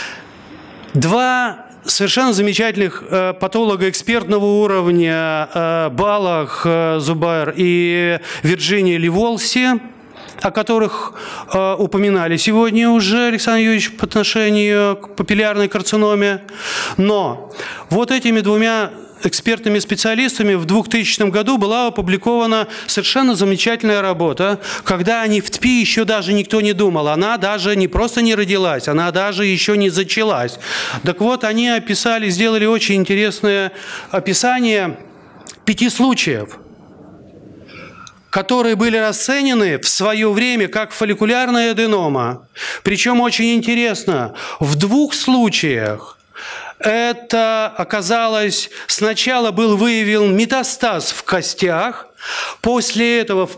Два совершенно замечательных э, патолога-экспертного уровня э, Балах э, Зубайр и Вирджиния Ливолси, о которых э, упоминали сегодня уже Александр Юрьевич по отношению к папиллярной карциноме. Но вот этими двумя экспертными специалистами в двухтысячном году была опубликована совершенно замечательная работа, когда о НИФТПИ еще даже никто не думал. Она даже не просто не родилась, она даже еще не зачалась. Так вот, они описали, сделали очень интересное описание пяти случаев, которые были расценены в свое время как фолликулярная аденома. Причем очень интересно, в двух случаях это оказалось, сначала был выявлен метастаз в костях, после этого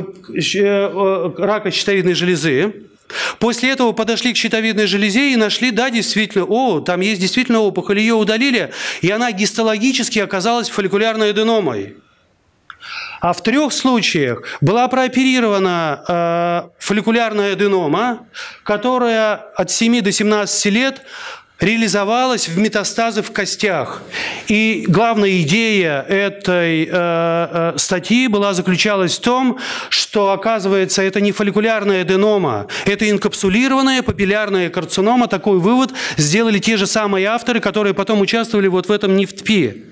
рака щитовидной железы. После этого подошли к щитовидной железе и нашли, да, действительно, о, там есть действительно опухоль, ее удалили, и она гистологически оказалась фолликулярной аденомой. А в трех случаях была прооперирована э, фолликулярная аденома, которая от семи до семнадцати лет реализовалась в метастазы в костях. И главная идея этой э, э, статьи была заключалась в том, что, оказывается, это не фолликулярная аденома, это инкапсулированная папиллярная карцинома. Такой вывод сделали те же самые авторы, которые потом участвовали вот в этом НИФТПИ.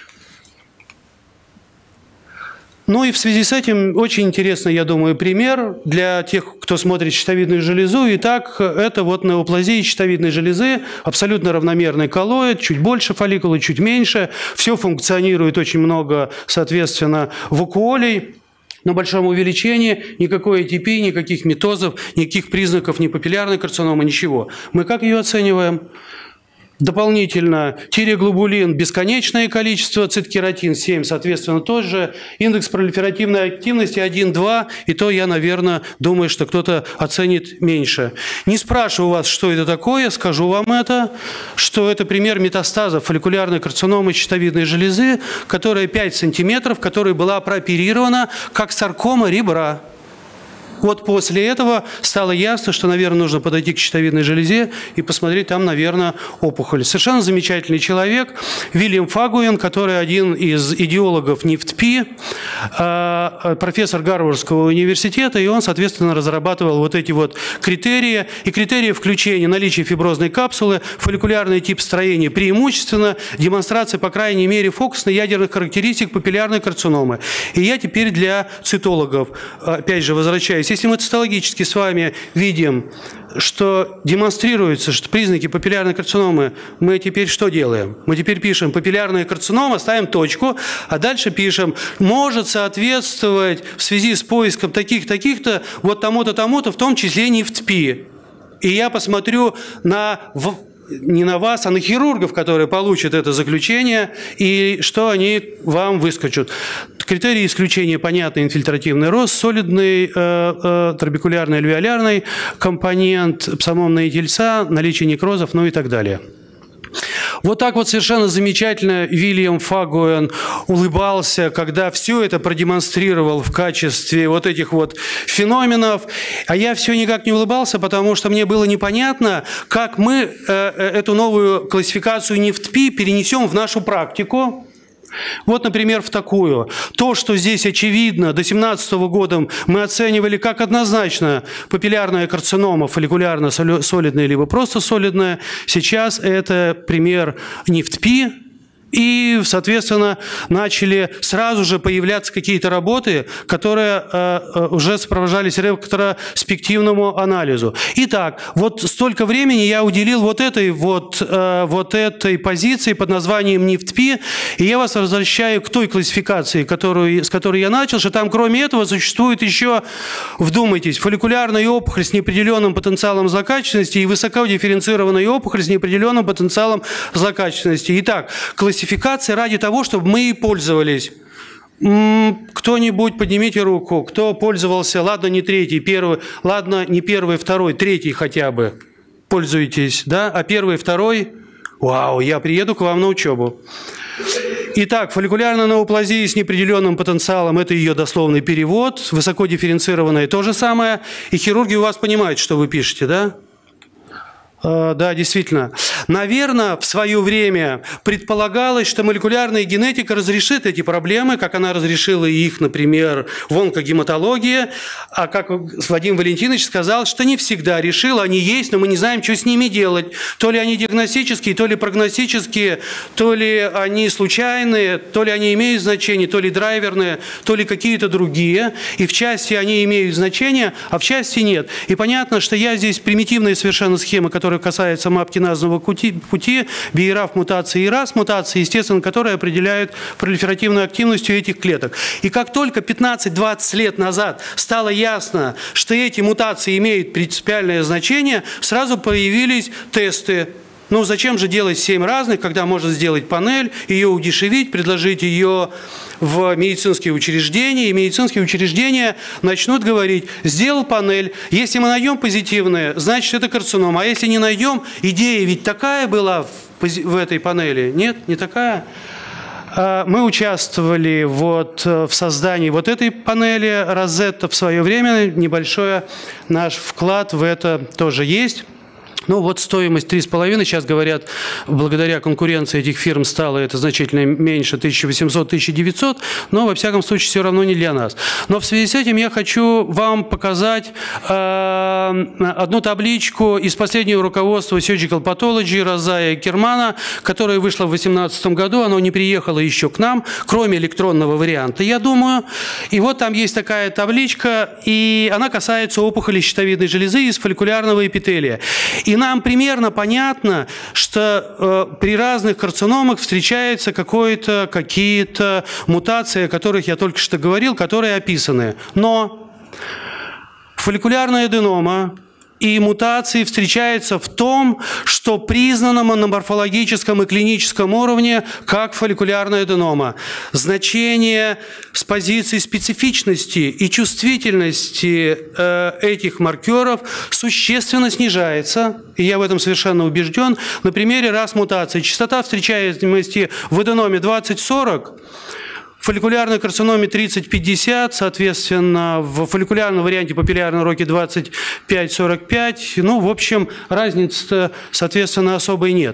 Ну и в связи с этим очень интересный, я думаю, пример для тех, кто смотрит щитовидную железу. Итак, это вот неоплазия щитовидной железы, абсолютно равномерный коллоид, чуть больше фолликулы, чуть меньше. Все функционирует, очень много, соответственно, вакуолей. На большом увеличении, никакой АТП, никаких митозов, никаких признаков ни папиллярной карциномы, ничего. Мы как ее оцениваем? Дополнительно тиреоглобулин бесконечное количество, циткератин семь, соответственно, тоже. Индекс пролиферативной активности один-два, и то я, наверное, думаю, что кто-то оценит меньше. Не спрашиваю вас, что это такое, скажу вам это, что это пример метастаза фолликулярной карциномы щитовидной железы, которая пять сантиметров, которая была прооперирована как саркома ребра. Вот после этого стало ясно, что, наверное, нужно подойти к щитовидной железе и посмотреть там, наверное, опухоль. Совершенно замечательный человек, Вильям Фагуен, который один из идеологов НИФТПИ, профессор Гарвардского университета, и он, соответственно, разрабатывал вот эти вот критерии. И критерии включения наличия фиброзной капсулы, фолликулярный тип строения преимущественно, демонстрация, по крайней мере, фокусно-ядерных характеристик папиллярной карциномы. И я теперь для цитологов, опять же, возвращаюсь. Если мы цитологически с вами видим, что демонстрируется, что признаки папиллярной карциномы, мы теперь что делаем? Мы теперь пишем папиллярная карцинома, ставим точку, а дальше пишем, может соответствовать в связи с поиском таких-таких-то, вот тому-то, тому-то, в том числе НИФТПИ. И я посмотрю на... не на вас, а на хирургов, которые получат это заключение, и что они вам выскочат. Критерии исключения понятны: инфильтративный рост, солидный, э, э, трабекулярный, альвеолярный компонент, псамомные тельца, наличие некрозов, ну и так далее. Вот так вот совершенно замечательно Вильям Фагуен улыбался, когда все это продемонстрировал в качестве вот этих вот феноменов. А я все никак не улыбался, потому что мне было непонятно, как мы э, эту новую классификацию НИФТПИ перенесем в нашу практику. Вот, например, в такую. То, что здесь очевидно, до две тысячи семнадцатого года мы оценивали как однозначно папиллярная карцинома, фолликулярно-солидная, либо просто солидная. Сейчас это пример НИФТПИ, И, соответственно, начали сразу же появляться какие-то работы, которые э, уже сопровождались ретроспективному анализу. Итак, вот столько времени я уделил вот этой, вот, э, вот этой позиции под названием НИФТПИ, и я вас возвращаю к той классификации, которую, с которой я начал, что там кроме этого существует еще, вдумайтесь, фолликулярная опухоль с неопределенным потенциалом злокачественности и высокодифференцированная опухоль с неопределенным потенциалом злокачественности. Итак, классификация Классификация ради того, чтобы мы ей пользовались. Кто-нибудь поднимите руку, кто пользовался, ладно, не третий, первый, ладно, не первый, второй, третий хотя бы. Пользуетесь, да? А первый, второй? Вау, я приеду к вам на учебу. Итак, фолликулярная неоплазия с неопределенным потенциалом – это ее дословный перевод. Высокодифференцированная – то же самое. И хирурги у вас понимают, что вы пишете, да? Да, действительно. Наверное, в свое время предполагалось, что молекулярная генетика разрешит эти проблемы, как она разрешила их, например, в онкогематологии, а как Вадим Валентинович сказал, что не всегда решила, они есть, но мы не знаем, что с ними делать. То ли они диагностические, то ли прогностические, то ли они случайные, то ли они имеют значение, то ли драйверные, то ли какие-то другие. И в части они имеют значение, а в части нет. И понятно, что я здесь примитивные совершенно схемы, которые касается мапкиназного пути, пути бираф мутации и рас мутации, естественно, которые определяют пролиферативную активность у этих клеток. И как только пятнадцать-двадцать лет назад стало ясно, что эти мутации имеют принципиальное значение, сразу появились тесты. Ну, зачем же делать семь разных, когда можно сделать панель, ее удешевить, предложить ее в медицинские учреждения, и медицинские учреждения начнут говорить: сделал панель, если мы найдем позитивное, значит, это карцинома, а если не найдем, идея ведь такая была в, в этой панели, нет, не такая. Мы участвовали вот в создании вот этой панели Розетта в свое время, небольшой наш вклад в это тоже есть. Ну вот стоимость три с половиной, сейчас говорят, благодаря конкуренции этих фирм стало это значительно меньше, тысяча восемьсот — тысяча девятьсот, но во всяком случае все равно не для нас. Но в связи с этим я хочу вам показать э, одну табличку из последнего руководства Surgical Pathology Розая и Кермана, которая вышла в две тысячи восемнадцатом году, оно не приехало еще к нам, кроме электронного варианта, я думаю. И вот там есть такая табличка, и она касается опухоли щитовидной железы из фолликулярного эпителия. И нам примерно понятно, что э, при разных карциномах встречаются какие-то мутации, о которых я только что говорил, которые описаны. Но фолликулярная аденома и мутации встречаются в том, что признано на морфологическом и клиническом уровне как фолликулярная аденома. Значение с позиции специфичности и чувствительности э, этих маркеров существенно снижается, и я в этом совершенно убежден. На примере рас мутации частота встречаемости в аденоме двадцать сорок, в фолликулярной карциноме тридцать пятьдесят, соответственно, в фолликулярном варианте папиллярной роки двадцать пять сорок пять. Ну, в общем, разницы, соответственно, особой нет.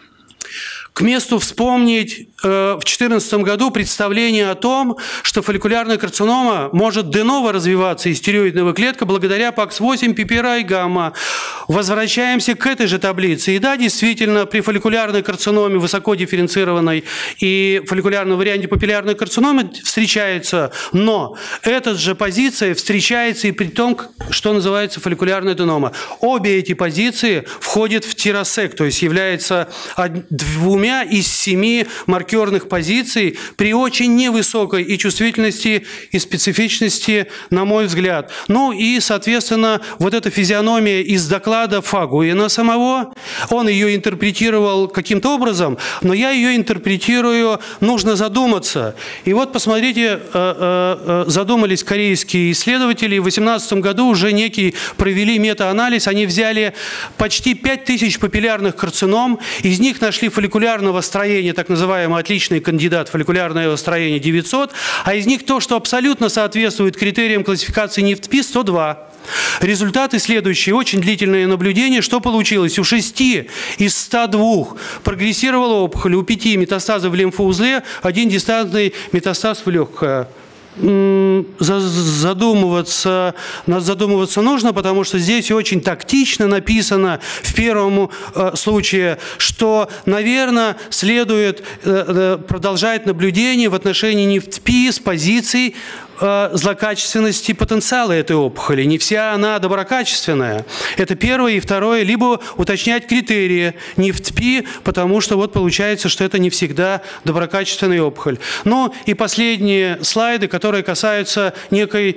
К месту вспомнить э, в две тысячи четырнадцатом году представление о том, что фолликулярная карцинома может де-ново развиваться из стероидного клетка благодаря пакс восемь, пипера и гамма. Возвращаемся к этой же таблице. И да, действительно, при фолликулярной карциноме высокодифференцированной и фолликулярном варианте папиллярной карциномы встречается, но эта же позиция встречается и при том, что называется фолликулярная аденома. Обе эти позиции входят в тиросек, то есть являются двумя из семи маркерных позиций при очень невысокой и чувствительности, и специфичности, на мой взгляд. Ну и, соответственно, вот эта физиономия из доклада Фагуина самого, он ее интерпретировал каким-то образом, но я ее интерпретирую, нужно задуматься. И вот, посмотрите, задумались корейские исследователи, в две тысячи восемнадцатом году уже некий провели метаанализ, они взяли почти пять тысяч папиллярных карцином, из них нашли фолликулярные строения, так называемый отличный кандидат фолликулярного строения девятьсот, а из них то, что абсолютно соответствует критериям классификации НИФТПИ, сто два. Результаты следующие. Очень длительное наблюдение. Что получилось? У шести из ста двух прогрессировала опухоль, у пяти метастазы в лимфоузле, один дистантный метастаз в легкое. задумываться, задумываться нужно, потому что здесь очень тактично написано в первом случае, что, наверное, следует продолжать наблюдение в отношении НИФТПИ с позиции злокачественности потенциала этой опухоли. Не вся она доброкачественная. Это первое. И второе, либо уточнять критерии НИФТПИ, потому что вот получается, что это не всегда доброкачественная опухоль. Ну и последние слайды, которые касаются некой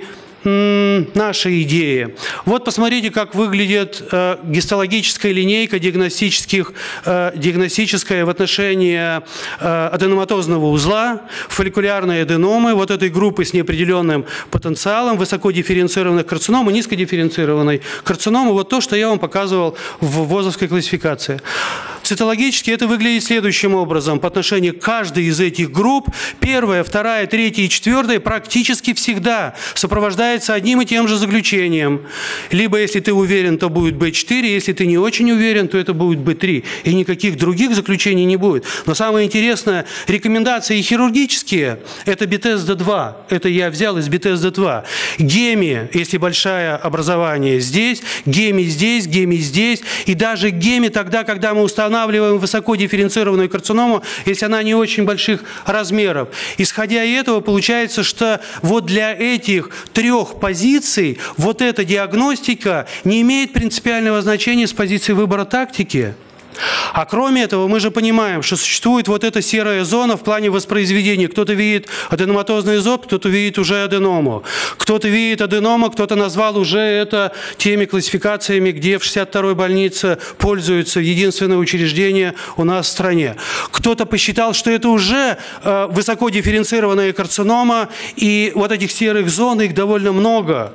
нашей идеи. Вот посмотрите, как выглядит э, гистологическая линейка диагностических, э, диагностическая в отношении э, аденоматозного узла, фолликулярной аденомы, вот этой группы с неопределенным потенциалом, высокодифференцированных карцином и низкодифференцированной карциномы. Вот то, что я вам показывал в ВОЗовской классификации. Цитологически это выглядит следующим образом. По отношению к каждой из этих групп, первая, вторая, третья и четвертая практически всегда сопровождается одним и тем же заключением. Либо, если ты уверен, то будет бэ четыре, если ты не очень уверен, то это будет бэ три. И никаких других заключений не будет. Но самое интересное, рекомендации хирургические – это Bethesda два. Это я взял из Bethesda два. Геми, если большое образование здесь, геми здесь, геми здесь. И даже геми тогда, когда мы устанавливаем высокодифференцированную карциному, если она не очень больших размеров. Исходя из этого, получается, что вот для этих трех позиций вот эта диагностика не имеет принципиального значения с позиции выбора тактики. А кроме этого, мы же понимаем, что существует вот эта серая зона в плане воспроизведения. Кто-то видит аденоматозный зоб, кто-то видит уже аденому. Кто-то видит аденому, кто-то назвал уже это теми классификациями, где в шестьдесят второй больнице пользуются единственное учреждение у нас в стране. Кто-то посчитал, что это уже э, высокодифференцированная карцинома, и вот этих серых зон, их довольно много.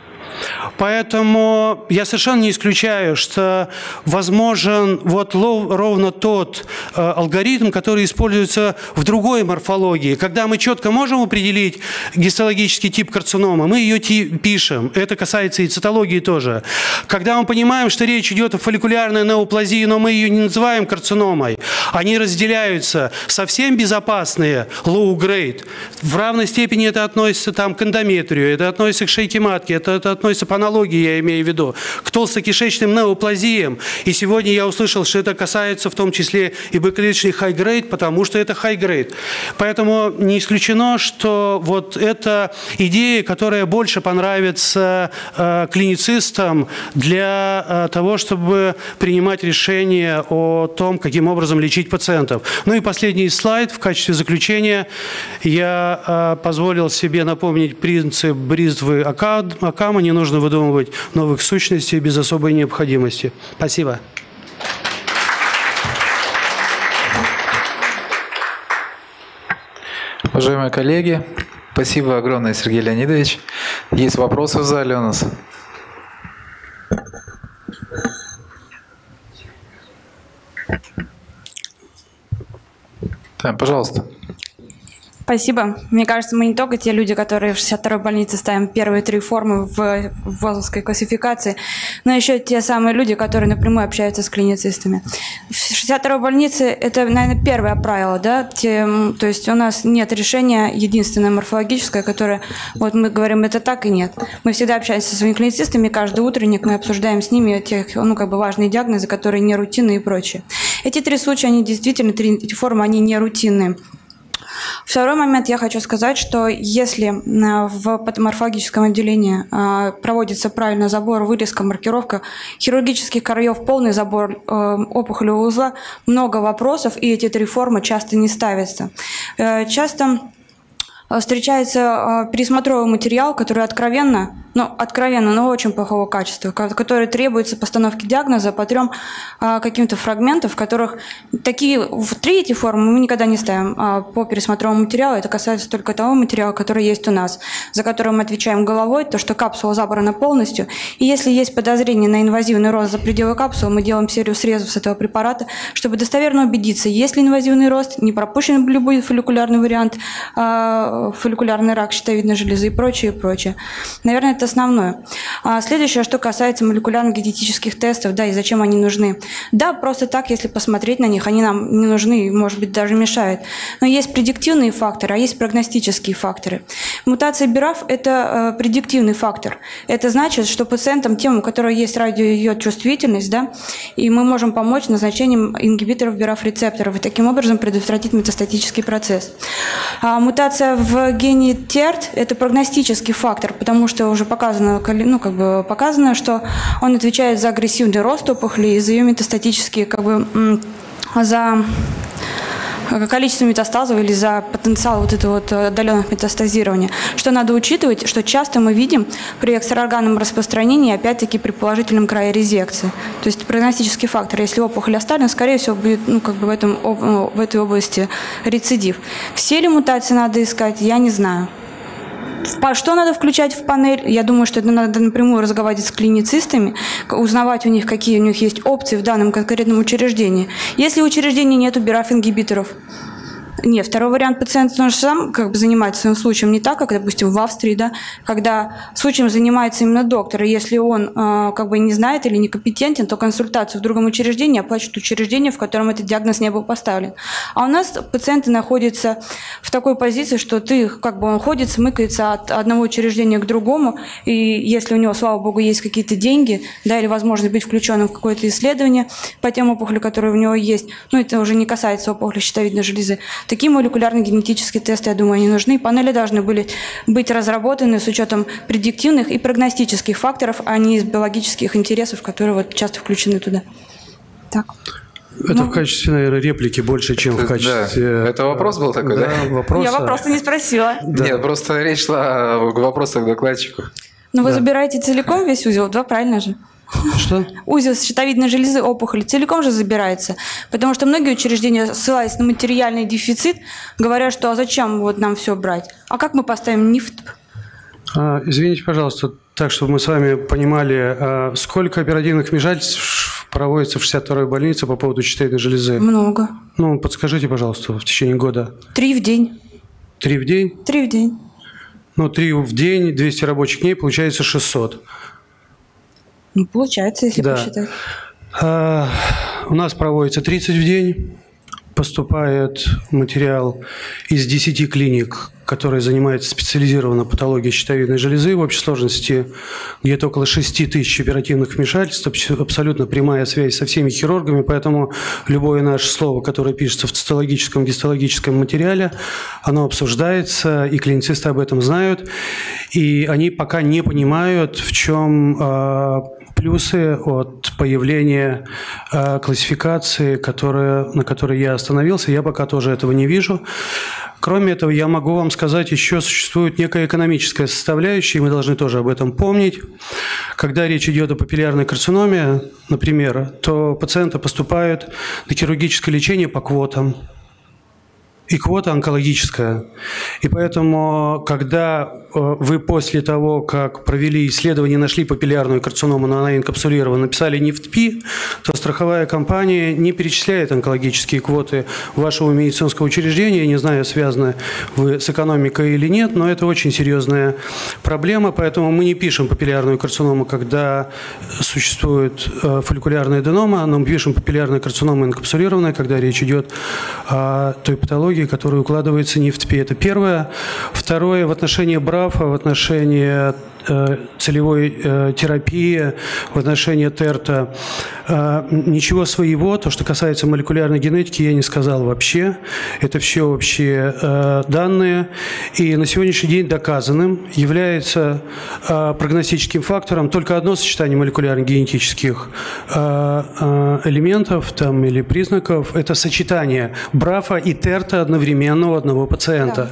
Поэтому я совершенно не исключаю, что возможен вот ровно тот э, алгоритм, который используется в другой морфологии. Когда мы четко можем определить гистологический тип карциномы, мы ее пишем. Это касается и цитологии тоже. Когда мы понимаем, что речь идет о фолликулярной неоплазии, но мы ее не называем карциномой, они разделяются совсем безопасные, low grade. В равной степени это относится там, к эндометрию, это относится к шейке матки, это, это относится по аналогии, я имею в виду, к толстокишечным неоплазиям. И сегодня я услышал, что это касается в том числе и бэклеточных high-grade, потому что это high-grade. Поэтому не исключено, что вот эта идея, которая больше понравится э, клиницистам для э, того, чтобы принимать решение о том, каким образом лечить пациентов. Ну и последний слайд. В качестве заключения я э, позволил себе напомнить принцип бризвы Оккама. Не нужно выдумывать новых сущностей без особой необходимости. Спасибо. Уважаемые коллеги, спасибо огромное, Сергей Леонидович. Есть вопросы в зале у нас? Да, пожалуйста. Спасибо. Мне кажется, мы не только те люди, которые в шестьдесят второй больнице ставим первые три формы в ВОЗовской классификации, но еще те самые люди, которые напрямую общаются с клиницистами. В шестьдесят второй больнице это, наверное, первое правило, да? Те, то есть у нас нет решения единственное морфологическое, которое, вот мы говорим, это так и нет. Мы всегда общаемся со своими клиницистами, каждый утренник мы обсуждаем с ними те, ну, как бы важные диагнозы, которые не рутинные и прочее. Эти три случая, они действительно, три, эти формы, они не рутинные. Второй момент я хочу сказать, что если в патоморфологическом отделении проводится правильный забор, вырезка, маркировка хирургических краев, полный забор опухолевого узла, много вопросов, и эти три формы часто не ставятся. Часто встречается пересмотровый материал, который откровенно, ну, откровенно, но очень плохого качества, который требуется постановки диагноза по трем а, каким-то фрагментам, в которых такие, в три эти формы мы никогда не ставим а, по пересмотровому материалу. Это касается только того материала, который есть у нас, за который мы отвечаем головой, то, что капсула забрана полностью. И если есть подозрение на инвазивный рост за пределы капсулы, мы делаем серию срезов с этого препарата, чтобы достоверно убедиться, есть ли инвазивный рост, не пропущен любой фолликулярный вариант, а, фолликулярный рак щитовидной железы и прочее, и прочее. Наверное, это основное. А следующее, что касается молекулярно-генетических тестов, да, и зачем они нужны. Да, просто так, если посмотреть на них, они нам не нужны, может быть, даже мешают. Но есть предиктивные факторы, а есть прогностические факторы. Мутация би ар эф – это э, предиктивный фактор. Это значит, что пациентам, тем, у которых есть радиойод-чувствительность, да, и мы можем помочь назначением ингибиторов би ар эф-рецепторов и таким образом предотвратить метастатический процесс. А мутация в гене ти и ар ти – это прогностический фактор, потому что уже показано, ну, как бы показано, что он отвечает за агрессивный рост опухоли и за ее метастатические, как бы, за количество метастазов или за потенциал вот этого вот отдаленного метастазирования. Что надо учитывать, что часто мы видим при экстраорганном распространении, опять-таки при положительном крае резекции. То есть прогностический фактор, если опухоль оставлена, скорее всего будет, ну, как бы в, этом, в этой области рецидив. Все ли мутации надо искать, я не знаю. Что надо включать в панель? Я думаю, что это надо напрямую разговаривать с клиницистами, узнавать у них, какие у них есть опции в данном конкретном учреждении. Если в учреждении нет би ар эф-ингибиторов, нет, второй вариант, пациент он же сам как бы занимается своим случаем, не так, как, допустим, в Австрии, да, когда случаем занимается именно доктор, и если он э, как бы не знает или некомпетентен, то консультацию в другом учреждении оплачивает учреждение, в котором этот диагноз не был поставлен. А у нас пациенты находятся в такой позиции, что ты, как бы он ходит, смыкается от одного учреждения к другому, и если у него, слава богу, есть какие-то деньги, да, или возможность быть включенным в какое-то исследование по тем опухолям, которые у него есть, ну, это уже не касается опухоли щитовидной железы. Такие молекулярно-генетические тесты, я думаю, они нужны. Панели должны были быть разработаны с учетом предиктивных и прогностических факторов, а не из биологических интересов, которые вот часто включены туда. Так. Это ну, в качестве, наверное, реплики больше, чем в качестве... Да. Это вопрос был такой, да? да? Вопрос. Я вопрос не спросила. Да. Нет, просто речь шла к вопросу к докладчику. Но вы да. забираете целиком весь узел, да, правильно же? Что? Узел щитовидной железы опухоли целиком же забирается. Потому что многие учреждения, ссылаясь на материальный дефицит, говорят, что а зачем вот нам все брать? А как мы поставим НИФТ? А, извините, пожалуйста, так, чтобы мы с вами понимали, а сколько оперативных вмешательств проводится в шестьдесят второй больнице по поводу щитовидной железы? Много. Ну, подскажите, пожалуйста, в течение года. Три в день. Три в день? Три в день. Ну, три в день, двести рабочих дней, получается шестьсот. Ну, получается, если да. посчитать. А, у нас проводится тридцать в день. Поступает материал из десяти клиник, которые занимаются специализированно патологией щитовидной железы. В общей сложности где-то около шести тысяч оперативных вмешательств. Абсолютно прямая связь со всеми хирургами. Поэтому любое наше слово, которое пишется в цитологическом, гистологическом материале, оно обсуждается, и клиницисты об этом знают. И они пока не понимают, в чем э, плюсы от появления э, классификации, которая, на которой я остановился. Я пока тоже этого не вижу. Кроме этого, я могу вам сказать, еще существует некая экономическая составляющая, и мы должны тоже об этом помнить. Когда речь идет о папиллярной карциноме, например, то пациенты поступают на хирургическое лечение по квотам. И квота онкологическая. И поэтому, когда вы после того, как провели исследование, нашли папиллярную карциному, но она инкапсулирована, написали НИФТ-Пи, то страховая компания не перечисляет онкологические квоты вашего медицинского учреждения. Я не знаю, связаны вы с экономикой или нет, но это очень серьезная проблема, поэтому мы не пишем папиллярную карциному, когда существует фолликулярная аденома, но мы пишем папиллярная карцинома инкапсулированная, когда речь идет о той патологии, которая укладывается НИФТ-Пи. Это первое. Второе, в отношении БРАФа, в отношении э, целевой э, терапии, в отношении ТЭРТа, э, ничего своего, то, что касается молекулярной генетики, я не сказал вообще. Это все общие э, данные. И на сегодняшний день доказанным является э, прогностическим фактором только одно сочетание молекулярно-генетических э, э, элементов там, или признаков. Это сочетание БРАФа и ТЭРТа одновременно у одного пациента. Да.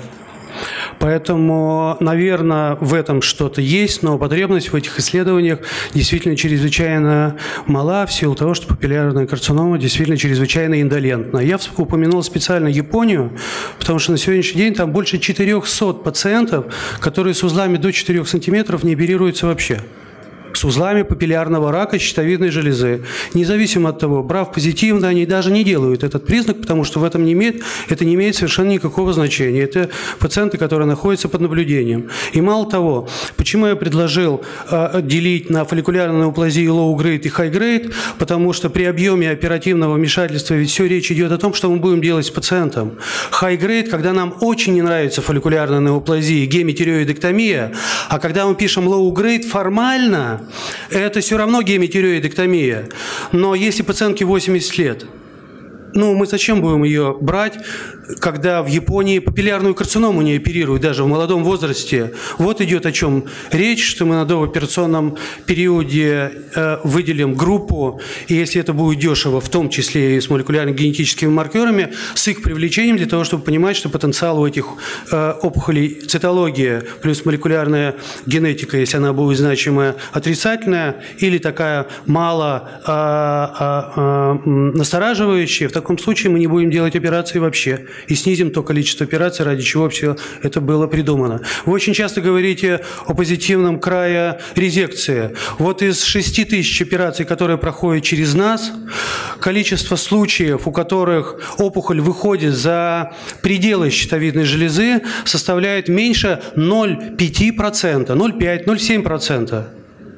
Поэтому, наверное, в этом что-то есть, но потребность в этих исследованиях действительно чрезвычайно мала в силу того, что папиллярная карцинома действительно чрезвычайно индолентна. Я упомянул специально Японию, потому что на сегодняшний день там больше четырехсот пациентов, которые с узлами до четырёх сантиметров не оперируются вообще. с узлами папиллярного рака щитовидной железы. Независимо от того, брав позитивно, они даже не делают этот признак, потому что в этом не имеет, это не имеет совершенно никакого значения. Это пациенты, которые находятся под наблюдением. И мало того, почему я предложил э, делить на фолликулярную неоплазию low-grade и high-grade, потому что при объеме оперативного вмешательства ведь все речь идет о том, что мы будем делать с пациентом. High-grade, когда нам очень не нравится фолликулярная неоплазия, гемитиреоидэктомия, а когда мы пишем low-grade, формально это все равно гемитиреоидэктомия. Но если пациентке восемьдесят лет, ну, мы зачем будем ее брать, когда в Японии папиллярную карциному не оперируют даже в молодом возрасте? Вот идет о чем речь, что мы на дооперационном периоде э, выделим группу, и если это будет дешево, в том числе и с молекулярно-генетическими маркерами, с их привлечением для того, чтобы понимать, что потенциал у этих э, опухолей, цитология плюс молекулярная генетика, если она будет значимая, отрицательная или такая мало э, э, э, настораживающая, в таком случае мы не будем делать операции вообще и снизим то количество операций, ради чего все это было придумано. Вы очень часто говорите о позитивном крае резекции. Вот из шести тысяч операций, которые проходят через нас, количество случаев, у которых опухоль выходит за пределы щитовидной железы, составляет меньше ноль целых пять десятых процента, ноль целых пять - ноль целых семь десятых процента.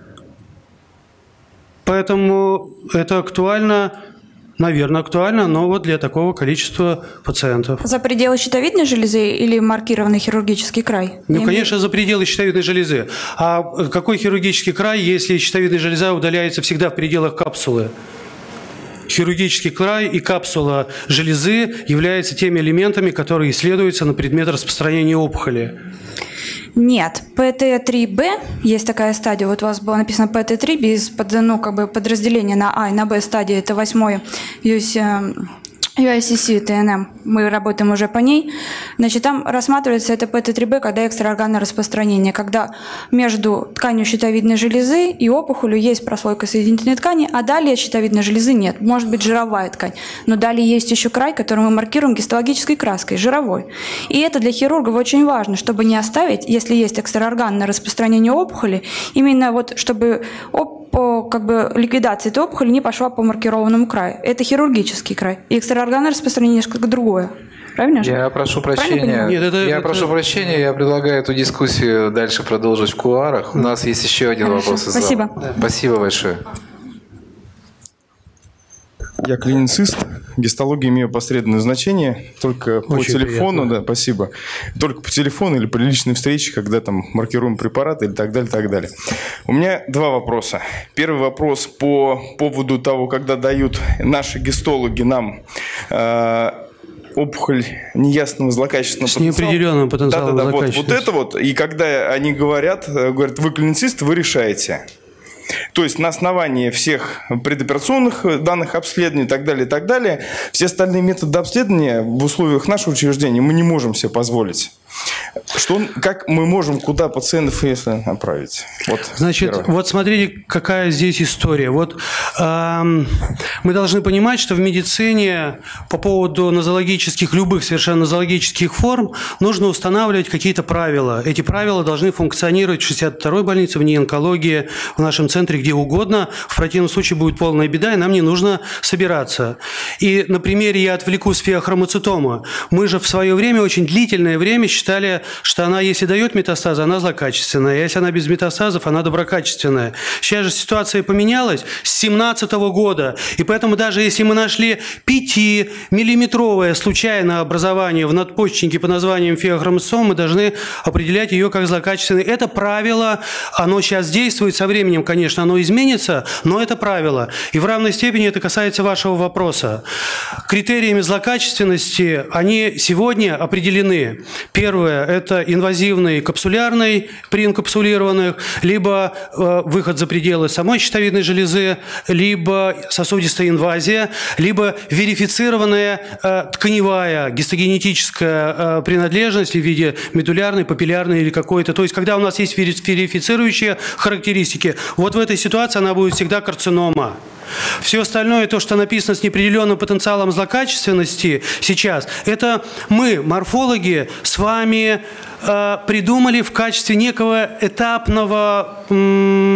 Поэтому это актуально. Наверное, актуально, но вот для такого количества пациентов. За пределы щитовидной железы или маркированный хирургический край? Ну, Я конечно, за пределы щитовидной железы. А какой хирургический край, если щитовидная железа удаляется всегда в пределах капсулы? Хирургический край и капсула железы являются теми элементами, которые исследуются на предмет распространения опухоли. Нет, пэ тэ три бэ, есть такая стадия, вот у вас было написано пэ тэ три, без под, ну, как бы подразделения на А и на Б стадии, это восьмой ю ай си си тэ эн эм, мы работаем уже по ней. Значит, там рассматривается это пэ тэ три бэ, когда экстраорганное распространение, когда между тканью щитовидной железы и опухолью есть прослойка соединительной ткани, а далее щитовидной железы нет, может быть жировая ткань. Но далее есть еще край, который мы маркируем гистологической краской, жировой. И это для хирургов очень важно, чтобы не оставить, если есть экстраорганное распространение опухоли, именно вот чтобы оп по как бы, ликвидации этой опухоли не пошла по маркированному краю. Это хирургический край. И экстраорганное распространение несколько другое. Правильно же? Я прошу прощения. Нет, это, я это... прошу прощения, я предлагаю эту дискуссию дальше продолжить в кулуарах. У нас есть еще один Хорошо. вопрос из зала. Спасибо. Да. Спасибо большое. Я клиницист, гистология имею посредственное значение, только по Очень телефону, приятно. да, спасибо, только по телефону или при личной встрече, когда там маркируем препараты или так далее, так далее. У меня два вопроса. Первый вопрос по поводу того, когда дают наши гистологи нам э, опухоль неясного злокачественного с неопределенным потенциалом да, да, да, вот, злокачественности. вот это вот, и когда они говорят, говорят, вы клиницист, вы решаете. То есть на основании всех предоперационных данных обследований и так далее, и так далее, все остальные методы обследования в условиях нашего учреждения мы не можем себе позволить. Что, как мы можем, куда пациентов если направить? Вот Значит, первое. вот смотрите, какая здесь история. Вот э, мы должны понимать, что в медицине по поводу нозологических, любых совершенно нозологических форм нужно устанавливать какие-то правила. Эти правила должны функционировать в шестьдесят второй больнице, в неонкологии, в нашем центре, где угодно. В противном случае будет полная беда, и нам не нужно собираться. И на примере я отвлекусь феохромоцитома. Мы же в свое время, очень длительное время, считали, что она, если дает метастазы, она злокачественная. Если она без метастазов, она доброкачественная. Сейчас же ситуация поменялась с две тысячи семнадцатого года. И поэтому даже если мы нашли пятимиллиметровое случайное образование в надпочечнике по названием феохромоцитома, мы должны определять ее как злокачественное. Это правило, оно сейчас действует, со временем, конечно, оно изменится, но это правило. И в равной степени это касается вашего вопроса. Критериями злокачественности они сегодня определены. Первое – это инвазивный капсулярный при инкапсулированных, либо э, выход за пределы самой щитовидной железы, либо сосудистая инвазия, либо верифицированная э, тканевая гистогенетическая э, принадлежность в виде медулярной, папиллярной или какой-то. То есть, когда у нас есть верифицирующие характеристики, вот в этой ситуации она будет всегда карцинома. Все остальное, то, что написано с неопределенным потенциалом злокачественности сейчас, это мы, морфологи, с вами э, придумали в качестве некого этапного... М-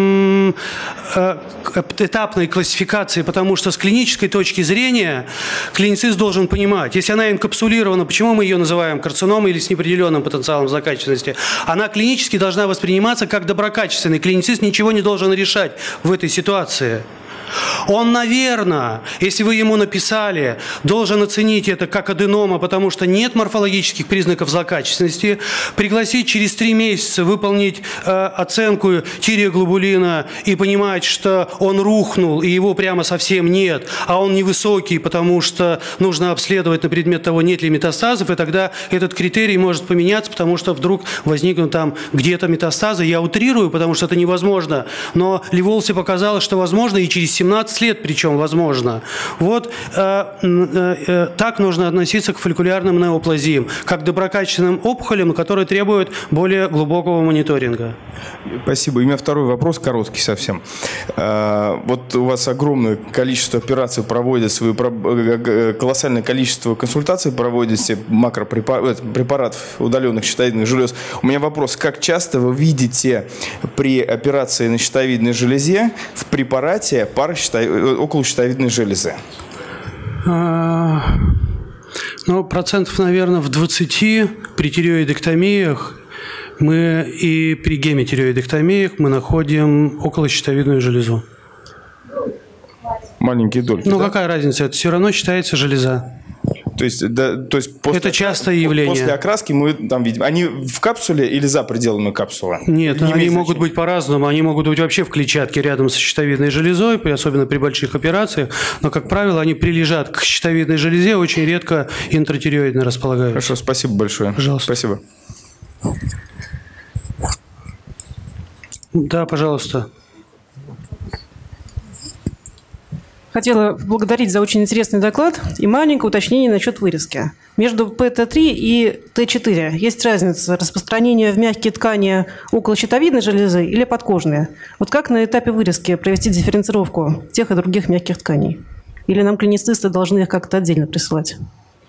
этапом, этапной классификации, потому что с клинической точки зрения клиницист должен понимать, если она инкапсулирована, почему мы ее называем карциномой или с неопределенным потенциалом злокачественности, она клинически должна восприниматься как доброкачественный. Клиницист ничего не должен решать в этой ситуации. Он, наверное, если вы ему написали, должен оценить это как аденома, потому что нет морфологических признаков злокачественности, пригласить через три месяца выполнить э, оценку тиреоглобулина и понимать, что он рухнул и его прямо совсем нет, а он невысокий, потому что нужно обследовать на предмет того, нет ли метастазов, и тогда этот критерий может поменяться, потому что вдруг возникнут там где-то метастазы. Я утрирую, потому что это невозможно, но Ливолси показало, что возможно, и через семнадцать лет, причем возможно. Вот э, э, э, так нужно относиться к фолликулярным неоплазиям, как к доброкачественным опухолям, которые требуют более глубокого мониторинга. Спасибо. И у меня второй вопрос, короткий совсем. Э, вот у вас огромное количество операций проводится, вы колоссальное количество консультаций проводите, макропрепаратов удаленных щитовидных желез. У меня вопрос, как часто вы видите при операции на щитовидной железе в препарате пары околощитовидной железы? А, ну, процентов, наверное, в двадцати при тиреоидэктомиях мы и при гемотиреоидэктомиях мы находим околощитовидную железу. Маленькие дольки. Ну, да? какая разница? Это все равно считается железа. То есть, да, то есть после, это частое явление. После окраски мы там видим. Они в капсуле или за пределами капсулы? Нет, не они могут быть по-разному. Они могут быть вообще в клетчатке рядом со щитовидной железой, особенно при больших операциях. Но, как правило, они прилежат к щитовидной железе, очень редко интратиреоидно располагаются. Хорошо, спасибо большое. Пожалуйста. Спасибо. Да, пожалуйста. Хотела поблагодарить за очень интересный доклад и маленькое уточнение насчет вырезки. Между пэ тэ три и тэ четыре есть разница распространения в мягкие ткани околощитовидной железы или подкожные? Вот как на этапе вырезки провести дифференцировку тех и других мягких тканей? Или нам клиницисты должны их как-то отдельно присылать?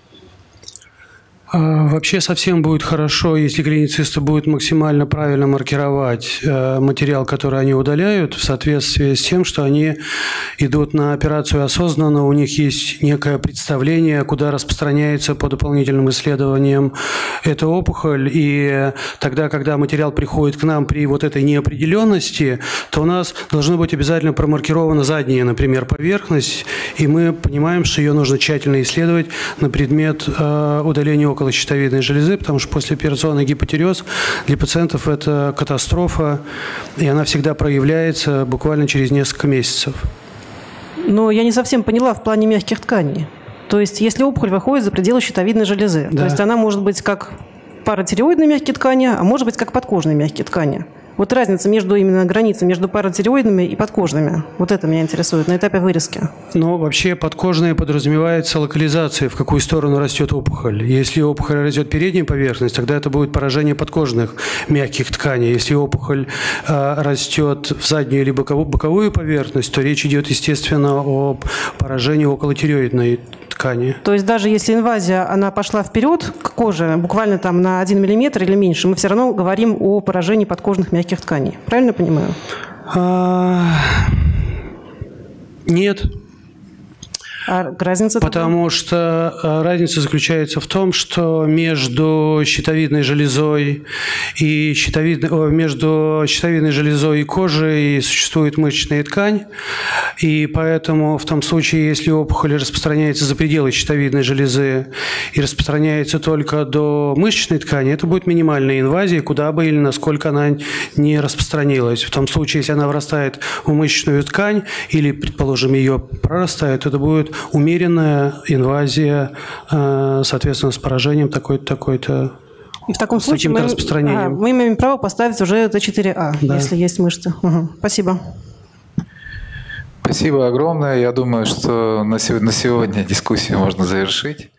Вообще совсем будет хорошо, если клиницисты будут максимально правильно маркировать материал, который они удаляют, в соответствии с тем, что они идут на операцию осознанно, у них есть некое представление, куда распространяется по дополнительным исследованиям эта опухоль. И тогда, когда материал приходит к нам при вот этой неопределенности, то у нас должно быть обязательно промаркирована задняя, например, поверхность, и мы понимаем, что ее нужно тщательно исследовать на предмет удаления околощитовидной железы, потому что послеоперационный гипотиреоз для пациентов это катастрофа, и она всегда проявляется буквально через несколько месяцев. Но я не совсем поняла в плане мягких тканей. То есть, если опухоль выходит за пределы щитовидной железы, да. То есть она может быть как паратиреоидные мягкие ткани, а может быть как подкожные мягкие ткани. Вот разница между именно границей между паратиреоидными и подкожными. Вот это меня интересует на этапе вырезки. Но вообще подкожные подразумевается локализация, в какую сторону растет опухоль. Если опухоль растет передняя поверхность, тогда это будет поражение подкожных мягких тканей. Если опухоль э, растет в заднюю или боковую, боковую поверхность, то речь идет, естественно, о поражении околотиреоидной ткани. То есть даже если инвазия, она пошла вперед к коже, буквально там на один миллиметр или меньше, мы все равно говорим о поражении подкожных мягких тканей. Правильно понимаю? А... Нет. А разница? Потому что разница заключается в том, что между щитовидной железой и щитовидной, между щитовидной железой и кожей существует мышечная ткань, и поэтому в том случае, если опухоль распространяется за пределы щитовидной железы и распространяется только до мышечной ткани, это будет минимальная инвазия, куда бы или насколько она не распространилась. В том случае, если она врастает в мышечную ткань или, предположим, ее прорастает, это будет умеренная инвазия, соответственно, с поражением такой-то, такой-то. И в таком случае мы, а, мы имеем право поставить уже тэ четыре а, да. Если есть мышцы. Угу. Спасибо. Спасибо огромное. Я думаю, что на сегодня дискуссию можно завершить.